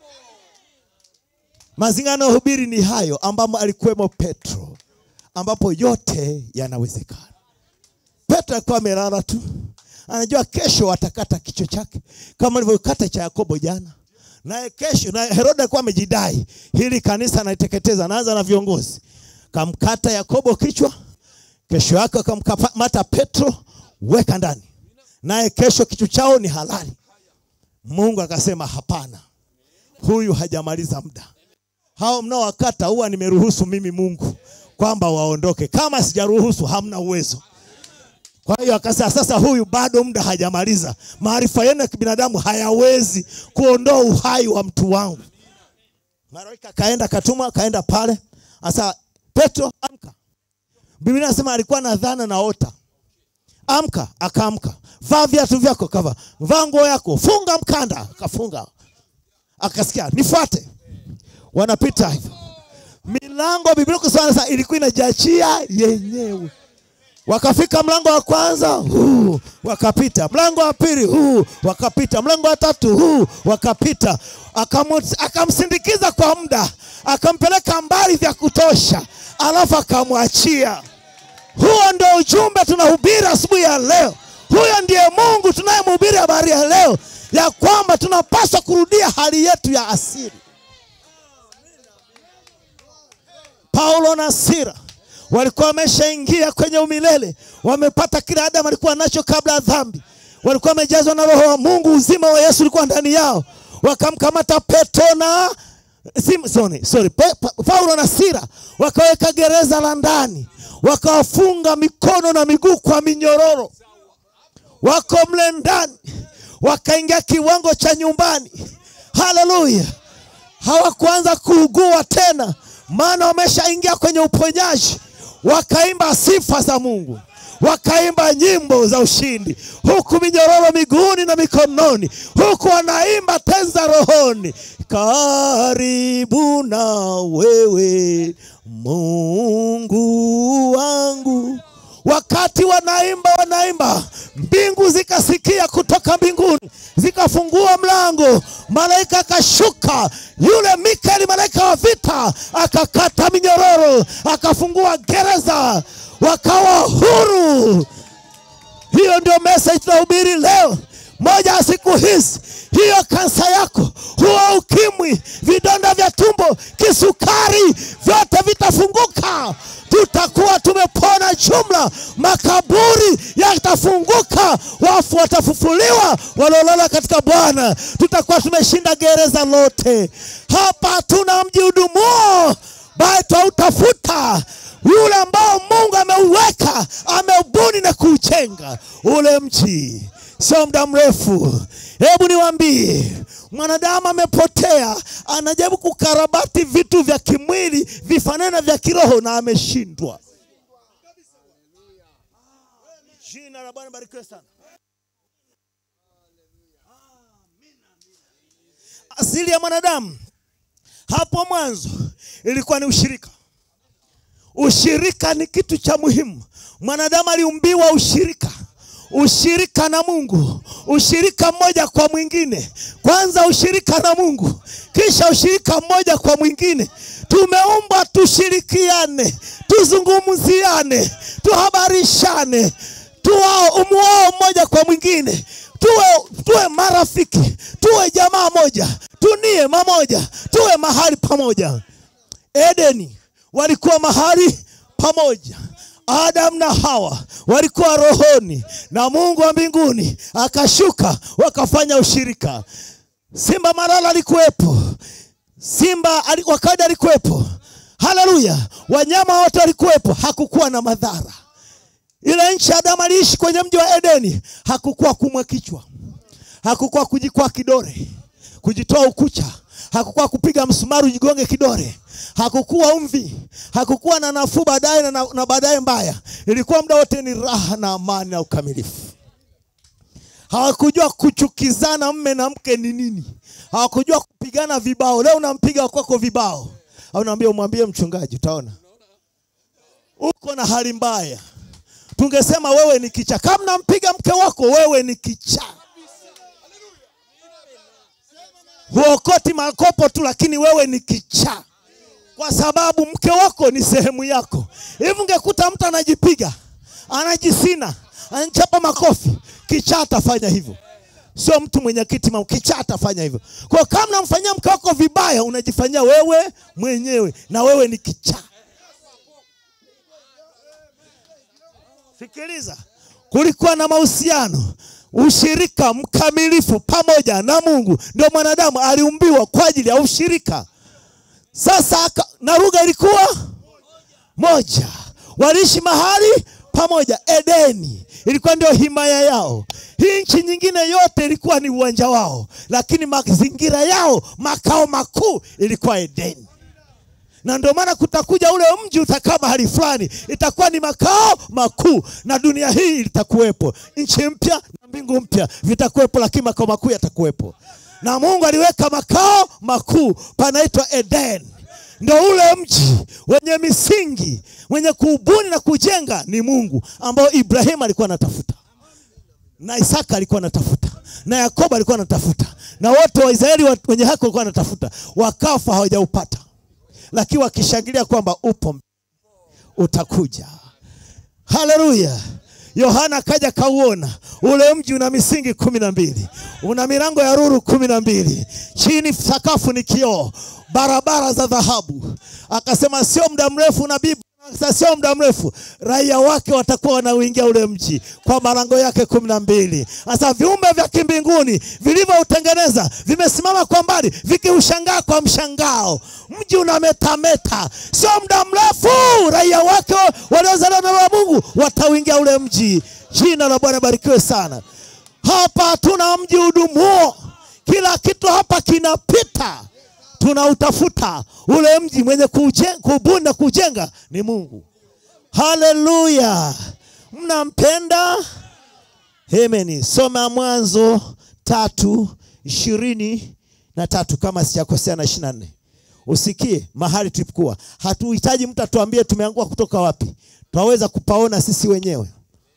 Mazingano hubiri ni hayo ambamo alikuwemo Petro, ambapo yote yanawezekana. Petro alikuwa amelala tu. Anajua kesho watakata kichwa chake kama alivyokata cha Yakobo jana. Na kesho na Herode alikuwa amejidai hili kanisa anaiteketeza, anaanza na viongozi. Kamkata Yakobo kichwa, kesho yake akamkamata Petro, weka ndani. Naye kesho kichwa chao ni halali. Mungu akasema hapana. Huyu hajamaliza muda. Hao mnaowakata huwa nimeruhusu mimi Mungu kwamba waondoke. Kama sijaruhusu hamna uwezo. Kwa hiyo akasema sasa huyu bado muda hajamaliza. Maarifa yenu ya kibinadamu hayawezi kuondoa uhai wa mtu wangu. Malaika kaenda katuma, kaenda pale. Asa Petro amka. Biblia inasema alikuwa na dhana na ota. Amka, akaamka. Vaa viatu vyako, kava. Vaa nguo yako, funga mkanda, akafunga. Akasikia, nifuate. Wanapita hivyo. Milango Biblia kusema ilikuwa inajiachia yenyewe. Wakafika mlango wa kwanza, huu, wakapita. Mlango wa pili, huu, wakapita. Mlango wa tatu, huu, wakapita. Akamsindikiza kwa muda, akampeleka mbali vya kutosha, alafu akamwachia. Huo ndio ujumbe tunahubiri asubuhi ya leo. Huyo ndiye Mungu tunayemhubiri habari ya leo, ya kwamba tunapaswa kurudia hali yetu ya asili. Paulo na Sila walikuwa wameshaingia kwenye umilele. Wamepata kila Adamu alikuwa nacho kabla ya dhambi. Walikuwa wamejazwa na roho wa Mungu, uzima wa Yesu ulikuwa ndani yao. Wakamkamata Petro na sim, sorry, sorry, Paulo na Sila, wakaweka gereza la ndani. Wakawafunga mikono na miguu kwa minyororo. Wako mle ndani. Wakaingia kiwango cha nyumbani. Haleluya. Hawakuanza kuugua tena, maana wameshaingia kwenye uponyaji. Wakaimba sifa za Mungu. Wakaimba nyimbo za ushindi. Huku minyororo miguuni na mikononi. Huku wanaimba tenza rohoni. Karibu na wewe Mungu wangu. Wakati wanaimba wanaimba, mbingu zikasikia kutoka mbinguni, zikafungua mlango. Malaika akashuka, yule Mikaeli malaika wa vita, akakata minyororo, akafungua gereza, wakawa huru. Hiyo ndio message tunahubiri leo. Moja ya siku hizi, hiyo kansa yako, huo ukimwi, vidonda vya tumbo, kisukari, vyote vitafunguka. Tutakuwa tumepona jumla. Makaburi yatafunguka, wafu watafufuliwa, walolala katika Bwana. Tutakuwa tumeshinda gereza lote. Hapa tuna mji udumuo, bali tutafuta yule ambao Mungu ameuweka, ameubuni na kuujenga ule mji. Sio muda mrefu. Hebu niwaambie, mwanadamu amepotea, anajaribu kukarabati vitu vya kimwili vifanane vya kiroho na ameshindwa. Jina la Bwana barikiwe sana. Asili ya mwanadamu hapo mwanzo ilikuwa ni ushirika. Ushirika ni kitu cha muhimu. Mwanadamu aliumbiwa ushirika. Ushirika na Mungu, ushirika mmoja kwa mwingine. Kwanza ushirika na Mungu, kisha ushirika mmoja kwa mwingine. Tumeumbwa tushirikiane, tuzungumziane, tuhabarishane, tuwao umuao mmoja kwa mwingine. Tuwe, tuwe marafiki, tuwe jamaa moja, tunie mamoja, tuwe mahali pamoja. Edeni walikuwa mahali pamoja. Adam na Hawa walikuwa rohoni, na Mungu wa mbinguni akashuka, wakafanya ushirika. Simba Malala alikuwepo, Simba wakada alikuwepo, Haleluya. Wanyama wote walikuwepo, hakukuwa na madhara. Ile nchi Adamu aliishi kwenye mji wa Edeni, hakukuwa kumwa kichwa, hakukuwa kujikwaa kidole, kujitoa ukucha, hakukuwa kupiga msumaru jigonge kidole, hakukuwa umvi, hakukuwa na nafuu baadaye na, na, na baadaye mbaya. Ilikuwa muda wote ni raha na amani na ukamilifu. Hawakujua kuchukizana mme na mke ni nini. Hawakujua kupigana vibao. Leo unampiga kwako vibao, au unaambia umwambie mchungaji, utaona uko na hali mbaya. Tungesema wewe ni kichaa. Kama unampiga mke wako, wewe ni kichaa. Huokoti makopo tu, lakini wewe ni kichaa. Kwa sababu mke wako ni sehemu yako. Hivi ungekuta mtu anajipiga, anajisina, anachapa makofi, kichaa atafanya hivyo. Sio mtu mwenye kiti ma kichaa atafanya hivyo. Kwa kama unamfanyia mke wako vibaya, unajifanyia wewe mwenyewe, na wewe ni kichaa. Fikiriza, kulikuwa na mahusiano, ushirika mkamilifu pamoja na Mungu. Ndio mwanadamu aliumbiwa kwa ajili ya ushirika. Sasa na lugha ilikuwa moja. Waliishi mahali pamoja. Edeni ilikuwa ndio himaya yao. Hii nchi nyingine yote ilikuwa ni uwanja wao, lakini mazingira yao, makao makuu ilikuwa Edeni. Na ndio maana kutakuja ule mji utakaa mahali fulani, itakuwa ni makao makuu, na dunia hii itakuwepo. Nchi mpya na mbingu mpya vitakuwepo, lakini makao makuu yatakuwepo. Na Mungu aliweka makao makuu panaitwa Eden. Ndio ule mji wenye misingi, wenye kubuni na kujenga ni Mungu, ambao Ibrahim alikuwa anatafuta, na Isaka alikuwa anatafuta, na Yakobo alikuwa anatafuta, na wote wa Israeli wenye haki walikuwa anatafuta. Wakafa hawajaupata, lakini wakishangilia kwamba upo, utakuja. Haleluya. Yohana kaja kauona ule mji una misingi kumi na mbili, una milango ya ruru kumi na mbili, chini sakafu ni kioo, barabara za dhahabu. Akasema sio muda mrefu, nabii sasa sio muda mrefu raia wake watakuwa wanauingia ule mji kwa malango yake kumi na mbili. Sasa viumbe vya kimbinguni vilivyoutengeneza vimesimama kwa mbali vikiushangaa kwa mshangao. Mji unametameta. Sio muda mrefu raia wake waliozaliwa na Mungu watauingia ule mji. Jina la Bwana barikiwe sana. Hapa hatuna mji udumuo. Kila kitu hapa kinapita. Tunautafuta ule mji mwenye kubuni na kujenga ni Mungu. Haleluya. Mnampenda? Amen. Soma Mwanzo tatu ishirini na tatu kama sijakosea na ishirini na nne. Usikie mahali tulipokuwa. Hatuhitaji mtu atuambie tumeanguka kutoka wapi. Twaweza kupaona sisi wenyewe.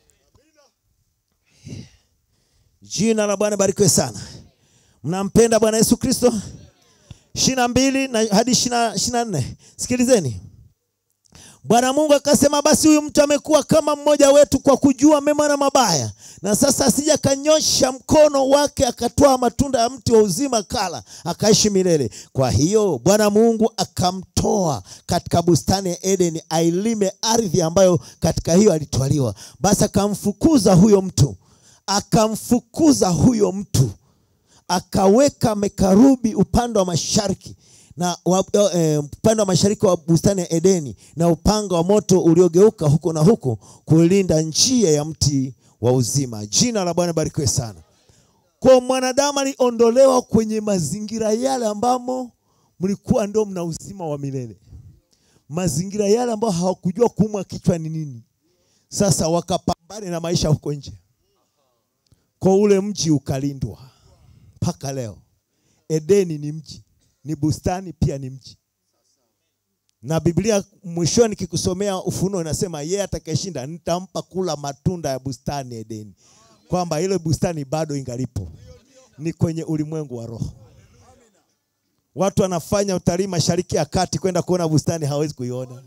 Jina la Bwana barikiwe sana. Mnampenda Bwana Yesu Kristo? ishirini na mbili na hadi ishirini na nne. Sikilizeni. Bwana Mungu akasema, basi huyu mtu amekuwa kama mmoja wetu kwa kujua mema na mabaya. Na sasa asija kanyosha mkono wake akatoa matunda ya mti wa uzima kala, akaishi milele. Kwa hiyo Bwana Mungu akamtoa katika bustani ya Edeni ailime ardhi ambayo katika hiyo alitwaliwa. Basi akamfukuza huyo mtu. Akamfukuza huyo mtu. Akaweka mekarubi upande wa mashariki na e, upande wa mashariki wa bustani ya Edeni, na upanga wa moto uliogeuka huko na huko kulinda njia ya mti wa uzima. Jina la Bwana barikiwe sana. Kwa mwanadamu aliondolewa kwenye mazingira yale ambamo mlikuwa ndio mna uzima wa milele. Mazingira yale ambao hawakujua kuumwa kichwa ni nini. Sasa wakapambana na maisha huko nje. Kwa ule mji ukalindwa. Paka leo Edeni ni mji, ni bustani pia ni mji. Na Biblia mwishoni kikusomea Ufunuo inasema yeye atakayeshinda nitampa kula matunda ya bustani Edeni. Kwamba ile bustani bado ingalipo. Ni kwenye ulimwengu wa roho. Watu wanafanya utalii Mashariki ya Kati kwenda kuona bustani, hawezi kuiona.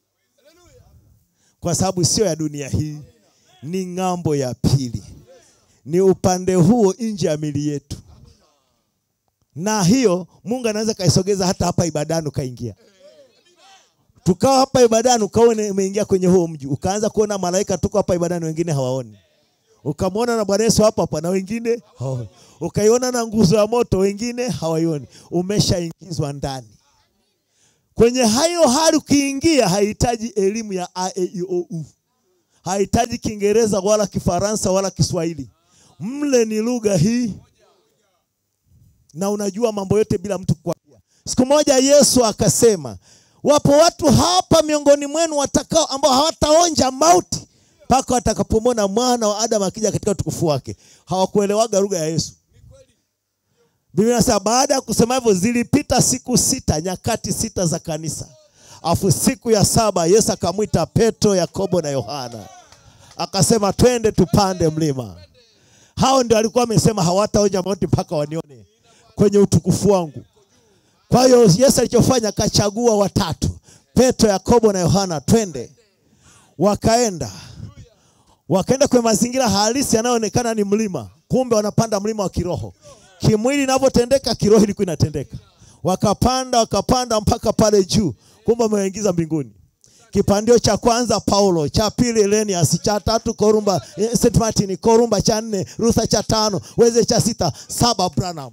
Kwa sababu sio ya dunia hii, ni ng'ambo ya pili. Ni upande huo nje ya mili yetu. Na hiyo Mungu anaweza kaisogeza hata hapa ibadani kaingia. Tukao hapa ibadani ukaone umeingia kwenye huo mji, ukaanza kuona malaika tuko hapa ibadani wengine hawaoni. Ukamwona na Bwana Yesu hapa hapa na wengine hawaoni. Ukaiona na nguzo ya moto wengine hawaioni. Umeshaingizwa ndani. Kwenye hayo hali ukiingia haihitaji elimu ya A E I O U. Haihitaji Kiingereza wala Kifaransa wala Kiswahili. Mle ni lugha hii. Na unajua mambo yote bila mtu kukwambia. Siku moja Yesu akasema, wapo watu hapa miongoni mwenu watakao ambao hawataonja mauti mpaka watakapomwona mwana wa Adamu akija katika utukufu wake. Hawakuelewaga lugha ya Yesu. Biblia inasema baada ya kusema hivyo zilipita siku sita, nyakati sita za kanisa. Afu siku ya saba Yesu akamwita Petro, Yakobo na Yohana. Akasema twende tupande mlima. Hao ndio alikuwa amesema hawataonja mauti mpaka wanione kwenye utukufu wangu. Kwa hiyo Yesu alichofanya akachagua watatu, Petro, Yakobo na Yohana, twende. Wakaenda. Wakaenda kwenye mazingira halisi yanayoonekana ni mlima. Kumbe wanapanda mlima wa kiroho. Kimwili inavyotendeka kiroho ilikuwa inatendeka. Wakapanda wakapanda mpaka pale juu. Kumbe wameingiza mbinguni. Kipandio cha kwanza Paulo, cha pili Elenias, cha tatu Korumba, Saint Martin, Korumba cha nne, Luther cha tano, Wesley cha sita, saba Branham.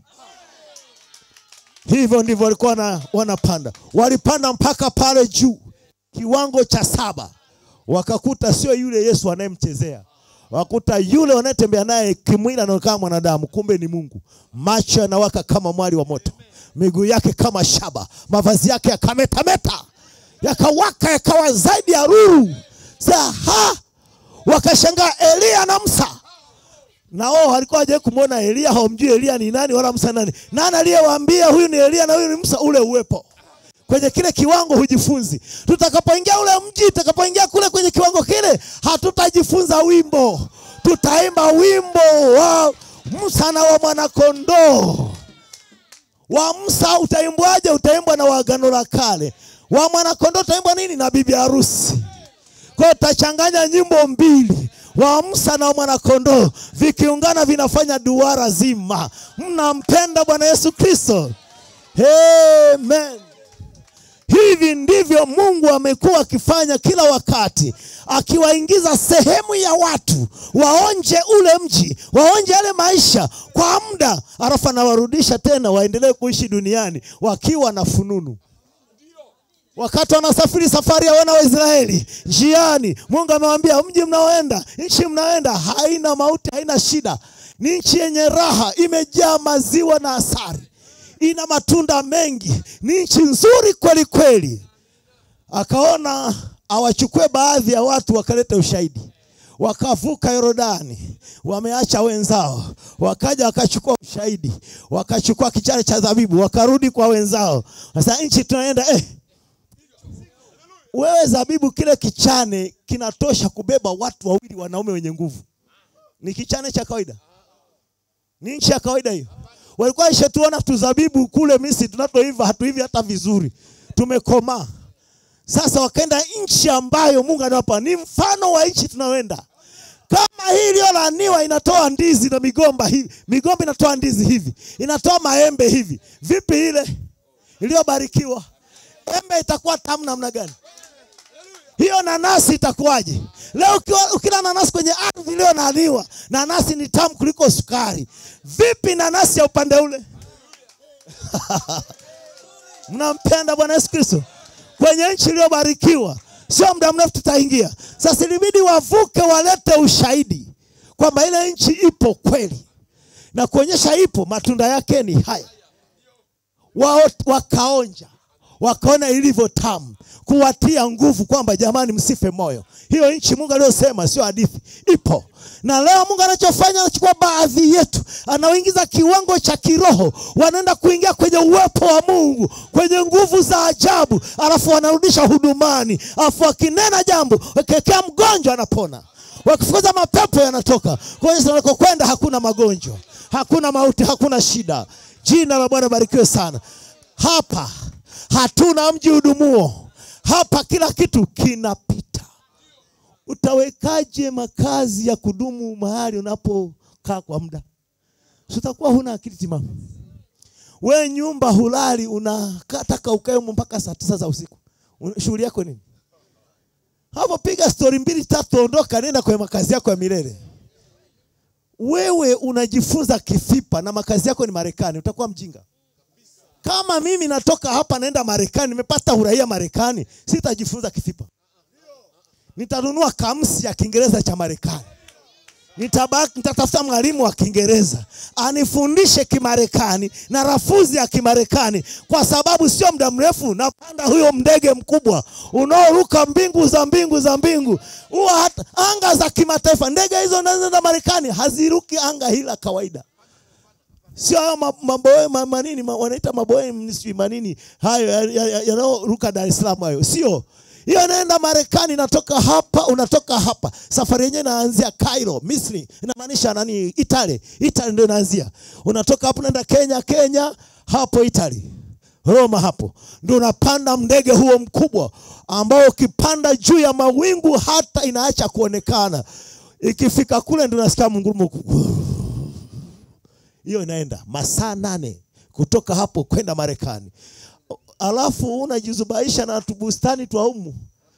Hivyo ndivyo walikuwa na wanapanda. Walipanda mpaka pale juu. Kiwango cha saba. Wakakuta sio yule Yesu anayemchezea. Wakuta yule wanayetembea naye kimwili anaonekana mwanadamu, kumbe ni Mungu. Macho yanawaka kama mwali wa moto. Miguu yake kama shaba, mavazi yake yakametameta. Yakawaka yakawa zaidi ya ruru. Saha! Wakashangaa Elia na Musa. Na wao walikuwa hawajawahi kumuona Elia, hawamjui Elia ni nani wala Musa nani. Nani aliyewaambia huyu ni Elia na huyu ni Musa? Ule uwepo. Kwenye kile kiwango hujifunzi. Tutakapoingia ule mji, tutakapoingia kule kwenye kiwango kile, hatutajifunza wimbo. Tutaimba wimbo wa Musa na wa mwana kondoo. Wa Musa utaimbwaje? Utaimbwa na wa Agano la Kale. Wa mwana kondoo utaimbwa nini? Na bibi harusi. Kwa tutachanganya nyimbo mbili, wa Musa na wa mwana kondoo, vikiungana vinafanya duara zima. Mnampenda Bwana Yesu Kristo? Amen. Hivi ndivyo Mungu amekuwa akifanya kila wakati, akiwaingiza sehemu ya watu waonje ule mji, waonje yale maisha kwa muda, alafu anawarudisha tena waendelee kuishi duniani wakiwa na fununu. Wakati wanasafiri safari ya wana wa Israeli, njiani Mungu amewaambia mji mnaoenda, nchi mnaoenda haina mauti, haina shida. Ni nchi yenye raha, imejaa maziwa na asali. Ina matunda mengi, ni nchi nzuri kweli kweli. Akaona awachukue baadhi ya watu wakaleta ushahidi. Wakavuka Yordani, wameacha wenzao, wakaja wakachukua ushahidi, wakachukua kichane cha zabibu, wakarudi kwa wenzao. Sasa nchi tunaenda eh wewe zabibu kile kichane kinatosha kubeba watu wawili wanaume wenye nguvu. Ni kichane cha kawaida? Ni nchi ya kawaida hiyo? Walikuwa ishatuona tuzabibu kule Misri tunatoiva hatuivi hata vizuri. Tumekomaa. Sasa wakaenda nchi ambayo Mungu anawapa, ni mfano wa nchi tunaoenda. Kama hii iliyolaaniwa inatoa ndizi na migomba hivi. Migomba inatoa ndizi hivi. Inatoa maembe hivi. Vipi ile iliyobarikiwa? Embe itakuwa tamu namna gani? Hiyo nanasi itakuwaje? Leo ukila nanasi kwenye ardhi iliyolaaniwa, nanasi ni tamu kuliko sukari. Vipi nanasi ya upande ule? Mnampenda Bwana Yesu Kristo? Kwenye nchi iliyobarikiwa, sio muda mrefu tutaingia. Sasa ilibidi wavuke walete ushahidi kwamba ile nchi ipo kweli. Na kuonyesha ipo, matunda yake ni haya. Wao wakaonja, wakaona ilivyo tamu, kuwatia nguvu kwamba jamani msife moyo. Hiyo nchi Mungu aliyosema sio hadithi, ipo. Na leo Mungu anachofanya, anachukua baadhi yetu, anaoingiza kiwango cha kiroho, wanaenda kuingia kwenye uwepo wa Mungu, kwenye nguvu za ajabu, alafu wanarudisha hudumani, alafu akinena jambo, wakekea mgonjwa anapona. Wakifukuza mapepo yanatoka. Kwa hiyo tunakokwenda hakuna magonjwa, hakuna mauti, hakuna shida. Jina la Bwana barikiwe sana. Hapa hatuna mji hudumuo. Hapa kila kitu kinapita. Utawekaje makazi ya kudumu mahali unapokaa kwa muda? Utakuwa huna akili timamu. Wewe nyumba hulali, unataka ukae mpaka saa tisa za usiku. Shughuli yako nini? Hapo piga story mbili tatu, ondoka, nenda kwa makazi yako ya milele. Wewe unajifunza kifipa na makazi yako ni Marekani, utakuwa mjinga. Kama mimi natoka hapa naenda Marekani, nimepata uraia Marekani, sitajifunza Kifipa. Nitanunua kamusi ya Kiingereza cha Marekani. Nitabaki nitatafuta mwalimu wa Kiingereza anifundishe Kimarekani na rafuzi ya Kimarekani, kwa sababu sio muda mrefu napanda huyo ndege mkubwa unaoruka mbingu za mbingu za mbingu. Huwa hata anga za kimataifa, ndege hizo za Marekani haziruki anga hila kawaida. Sio maboe manini wanaita maboe mniswi manini hayo yanayoruka Dar es Salaam hayo. Sio. Hiyo naenda Marekani, natoka hapa unatoka hapa. Safari yenyewe inaanzia Cairo, Misri. Inamaanisha nani? Italy. Italy ndio inaanzia. Unatoka hapo unaenda Kenya, Kenya hapo Italy. Roma hapo. Ndio unapanda ndege huo mkubwa ambao ukipanda juu ya mawingu hata inaacha kuonekana. Ikifika kule ndio unasikia mungurumo. Hiyo inaenda masaa nane kutoka hapo kwenda Marekani. Alafu unajizubaisha na tubustani twa humu.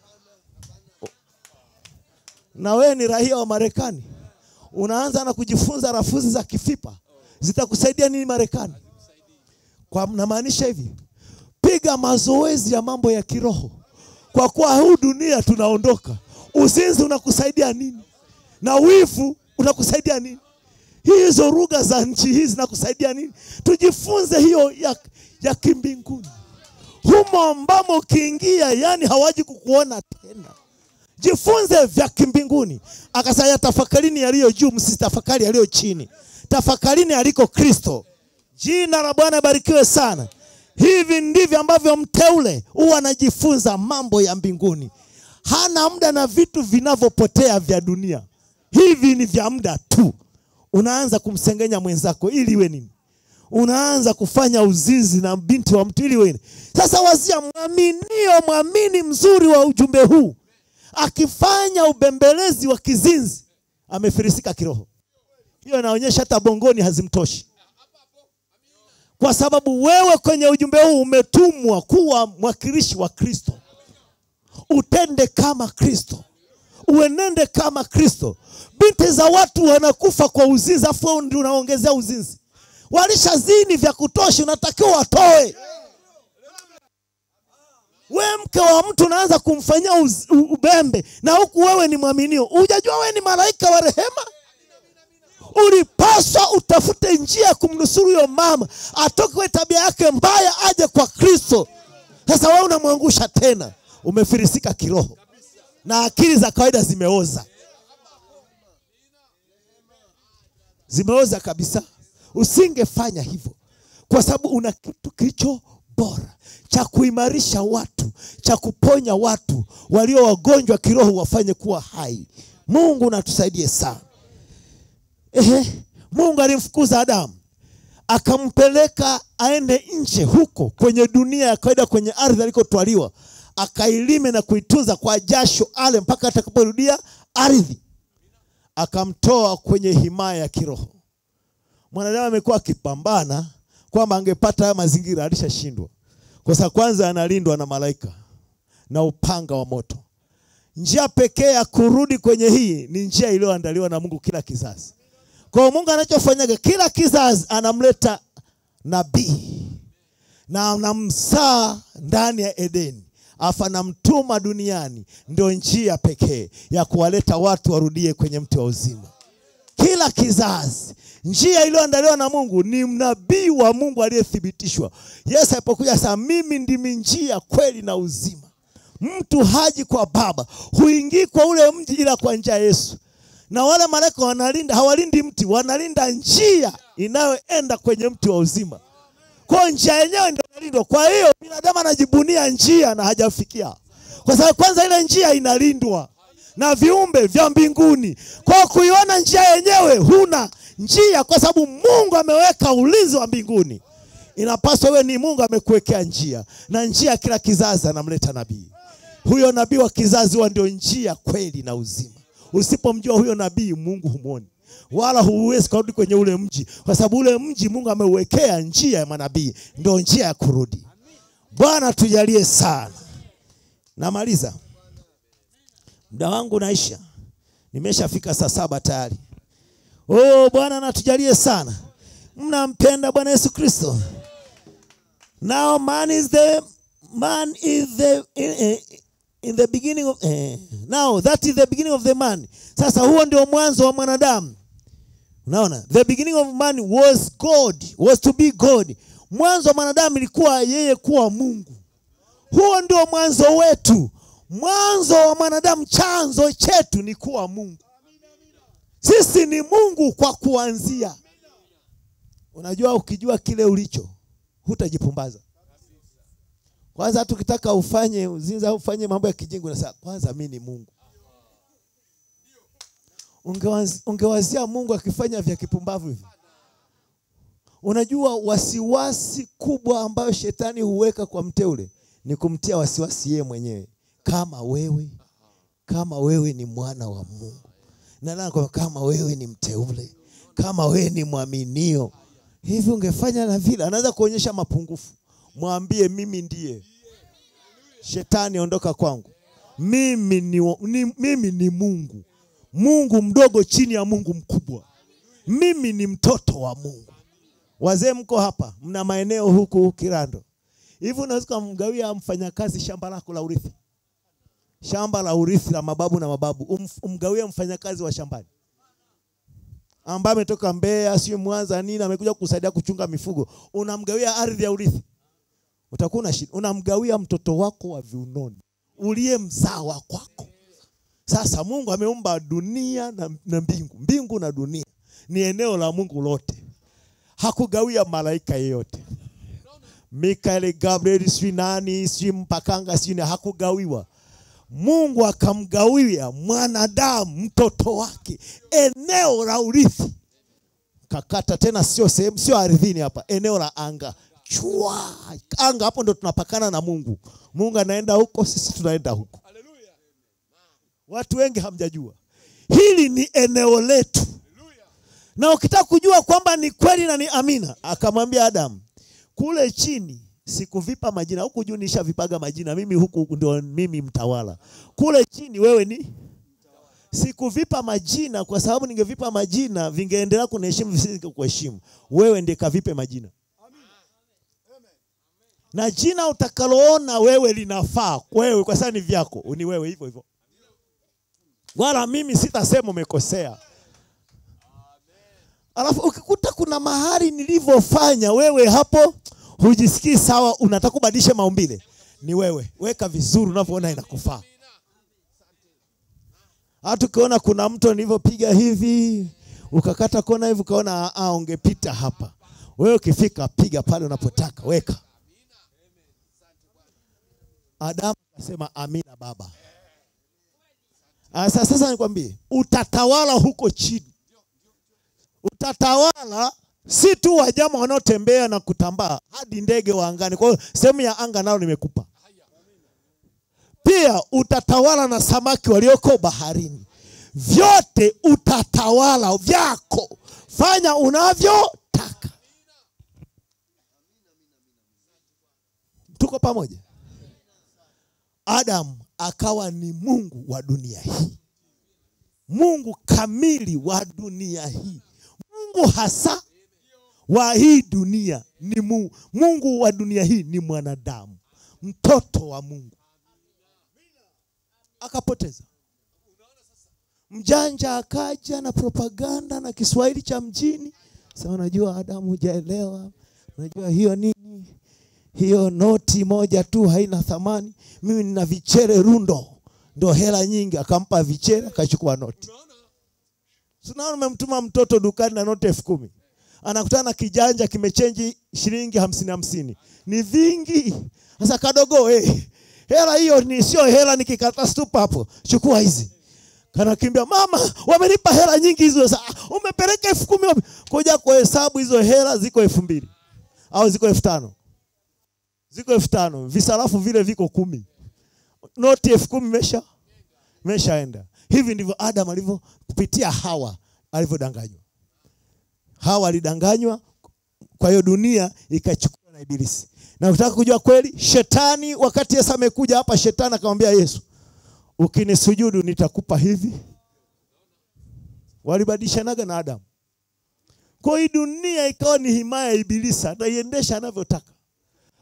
Na wewe ni raia wa Marekani. Unaanza na kujifunza rafuzi za Kifipa. Zitakusaidia nini Marekani? Kwa namaanisha hivi, piga mazoezi ya mambo ya kiroho. Kwa kuwa huu dunia tunaondoka. Uzinzi unakusaidia nini? Na wivu unakusaidia nini? Hizo lugha za nchi hizi zinakusaidia nini? Tujifunze hiyo ya, ya kimbinguni. Humo ambamo ukiingia yani hawaji kukuona tena. Jifunze vya kimbinguni. Akasema tafakarini yaliyo juu, msitafakari yaliyo chini. Tafakarini aliko Kristo. Jina la Bwana barikiwe sana. Hivi ndivyo ambavyo mteule huwa anajifunza mambo ya mbinguni. Hana muda na vitu vinavyopotea vya dunia. Hivi ni vya muda tu. Unaanza kumsengenya mwenzako ili iwe nini? Unaanza kufanya uzinzi na binti wa mtu ili iwe nini? Sasa wazia mwaminio, mwamini mzuri wa ujumbe huu akifanya ubembelezi wa kizinzi, amefirisika kiroho. Hiyo inaonyesha hata bongoni hazimtoshi. Kwa sababu wewe kwenye ujumbe huu umetumwa kuwa mwakilishi wa Kristo. Utende kama Kristo. Uenende kama Kristo. Binti za watu wanakufa kwa uzinzi, afu ndio unaongezea uzinzi. Walishazini vya kutosha, unatakiwa watoe. Wewe mke wa mtu unaanza kumfanyia ubembe na huku wewe ni mwaminio. Hujajua wewe ni malaika wa rehema? Ulipaswa utafute njia kumnusuru huyo mama atoke kwa tabia yake mbaya aje kwa Kristo. Sasa wewe unamwangusha tena. Umefirisika kiroho. Na akili za kawaida zimeoza. Zimeoza kabisa. Usingefanya hivyo. Kwa sababu una kitu kilicho bora cha kuimarisha watu, cha kuponya watu walio wagonjwa kiroho wafanye kuwa hai. Mungu natusaidie sana. Ehe, Mungu alimfukuza Adamu akampeleka aende nje huko kwenye dunia ya kawaida, kwenye ardhi alikotwaliwa, akailime na kuitunza kwa jasho ale mpaka atakaporudia ardhi. Akamtoa kwenye himaya ya kiroho. Mwanadamu amekuwa akipambana kwamba angepata haya mazingira, alishashindwa. Kwa sababu kwanza analindwa na malaika na upanga wa moto. Njia pekee ya kurudi kwenye hii ni njia iliyoandaliwa na Mungu kila kizazi. Kwa Mungu anachofanyaga kila kizazi anamleta nabii na anamsaa ndani ya Edeni, afa namtuma duniani. Ndio njia pekee ya kuwaleta watu warudie kwenye mti wa uzima. Kila kizazi njia iliyoandaliwa na Mungu ni nabii wa Mungu aliyethibitishwa. Yesu alipokuja sasa, mimi ndimi njia, kweli na uzima. Mtu haji kwa Baba, huingii kwa ule mji ila kwa njia ya Yesu. Na wale malaika wanalinda, hawalindi mti, wanalinda njia inayoenda kwenye mti wa uzima. Kwa njia yenyewe ndio inalindwa. Kwa hiyo binadamu anajibunia njia na hajafikia. Kwa sababu kwanza ile njia inalindwa na viumbe vya mbinguni. Kwa kuiona njia yenyewe huna njia, kwa sababu Mungu ameweka ulinzi wa mbinguni. Inapaswa wewe ni Mungu amekuwekea njia, na njia kila kizazi anamleta nabii. Huyo nabii wa kizazi huwa ndio njia, kweli na uzima. Usipomjua huyo nabii, Mungu humuoni. Wala huwezi kurudi kwenye ule mji, kwa sababu ule mji Mungu ameuwekea njia ya manabii, ndio njia ya kurudi. Bwana tujalie sana. Namaliza. Muda wangu naisha. Nimeshafika saa saba tayari. Oh, Bwana natujalie sana. Mnampenda Bwana Yesu Kristo? Now man is the man is the in, in the beginning of eh, now that is the beginning of the man. Sasa huo ndio mwanzo wa mwanadamu. Unaona? The beginning of man was God, was to be God. Mwanzo wa mwanadamu ilikuwa yeye kuwa Mungu. Huo ndio mwanzo wetu. Mwanzo wa mwanadamu, chanzo chetu ni kuwa Mungu. Sisi ni Mungu kwa kuanzia. Unajua, ukijua kile ulicho, hutajipumbaza. Kwanza tukitaka ufanye uzinza, ufanye mambo ya kijingu, na kwanza mimi ni Mungu. Ungewazia, ungewazia Mungu akifanya vya kipumbavu hivi. Unajua wasiwasi kubwa ambayo shetani huweka kwa mteule ni kumtia wasiwasi yeye mwenyewe. Kama wewe, kama wewe ni mwana wa Mungu. Na nako kama wewe ni mteule, kama wewe ni mwaminio, hivi ungefanya na vile. Anaweza kuonyesha mapungufu. Mwambie mimi ndiye. Shetani ondoka kwangu. Mimi ni, ni mimi ni Mungu. Mungu mdogo chini ya Mungu mkubwa. Mimi ni mtoto wa Mungu. Wazee mko hapa, mna maeneo huku Kirando. Hivi unaweza kumgawia mfanyakazi shamba lako la urithi? Shamba la urithi la mababu na mababu. Um, umgawia mfanyakazi wa shambani ambaye ametoka Mbeya, sio Mwanza nini, amekuja kusaidia kuchunga mifugo. Unamgawia ardhi ya urithi. Utakuwa na shida. Unamgawia mtoto wako wa viunoni, uliye mzawa kwako. Sasa Mungu ameumba dunia na, na mbingu. Mbingu na dunia ni eneo la Mungu lote. Hakugawia malaika yeyote. Mikaeli, Gabriel, sio nani, sio mpakanga, sio, hakugawiwa. Mungu akamgawia mwanadamu, mtoto wake, eneo la urithi. Kakata tena sio sehemu, sio ardhini hapa, eneo la anga. Chua, anga hapo ndo tunapakana na Mungu. Mungu anaenda huko, sisi tunaenda huko. Haleluya. Watu wengi hamjajua. Hili ni eneo letu. Haleluya. Na ukitaka kujua kwamba ni kweli na ni amina, akamwambia Adam, kule chini sikuvipa majina, huku juu nishavipaga majina. Mimi huku ndio mimi mtawala. Kule chini wewe ni sikuvipa majina, kwa sababu ningevipa majina vingeendelea kuniheshimu visije kuheshimu. Wewe ndiye kavipe majina. Na jina utakaloona wewe linafaa wewe, kwa sababu ni vyako, ni wewe hivyo hivyo. Wala mimi sitasema umekosea. Alafu ukikuta kuna mahali nilivyofanya wewe hapo hujisikii sawa, unataka kubadilisha maumbile, ni wewe. Weka vizuri unavyoona inakufaa. Hata ukiona kuna mtu nilivyopiga hivi, ukakata kona hivi, ukaona ah, ungepita hapa, wewe ukifika piga pale unapotaka, weka. Adam akasema amina baba. Sasa sasa nikwambie, utatawala huko chini. Utatawala si tu wanyama wanaotembea na kutambaa, hadi ndege wa angani. Kwa hiyo sehemu ya anga nao nimekupa. Pia utatawala na samaki walioko baharini. Vyote utatawala vyako. Fanya unavyotaka. Tuko pamoja? Adam akawa ni Mungu wa dunia hii. Mungu kamili wa dunia hii. Mungu hasa wa hii dunia ni Mungu. Mungu wa dunia hii ni mwanadamu, mtoto wa Mungu. Akapoteza. Mjanja akaja na propaganda na Kiswahili cha mjini. Sasa unajua Adamu hujaelewa. Unajua hiyo nini? Hiyo noti moja tu haina thamani. Mimi nina vichere rundo, ndio hela nyingi. Akampa vichere, akachukua noti. Sasa umemtuma mtoto dukani na noti elfu kumi. Anakutana na kijanja kimechange shilingi hamsini hamsini. Ni vingi. Sasa kadogo eh, hela hiyo ni sio hela, nikikata stupa hapo. Chukua hizi. Kanakimbia, mama, wamenipa hela nyingi hizo. Sasa umepeleka elfu kumi. Kuja kuhesabu hizo hela ziko elfu mbili au ziko elfu tano. Ziko elfu tano. Visalafu vile viko kumi. Noti elfu kumi mesha meshaenda. Hivi ndivyo Adam alivyo kupitia Hawa alivyodanganywa. Hawa alidanganywa, kwa hiyo dunia ikachukua na ibilisi. Na unataka kujua kweli, shetani wakati Yesu amekuja hapa, shetani akamwambia Yesu, ukinisujudu nitakupa hivi. Walibadilishanaga na Adam. Kwa hiyo dunia ikawa ni himaya ya ibilisi, anaiendesha anavyotaka.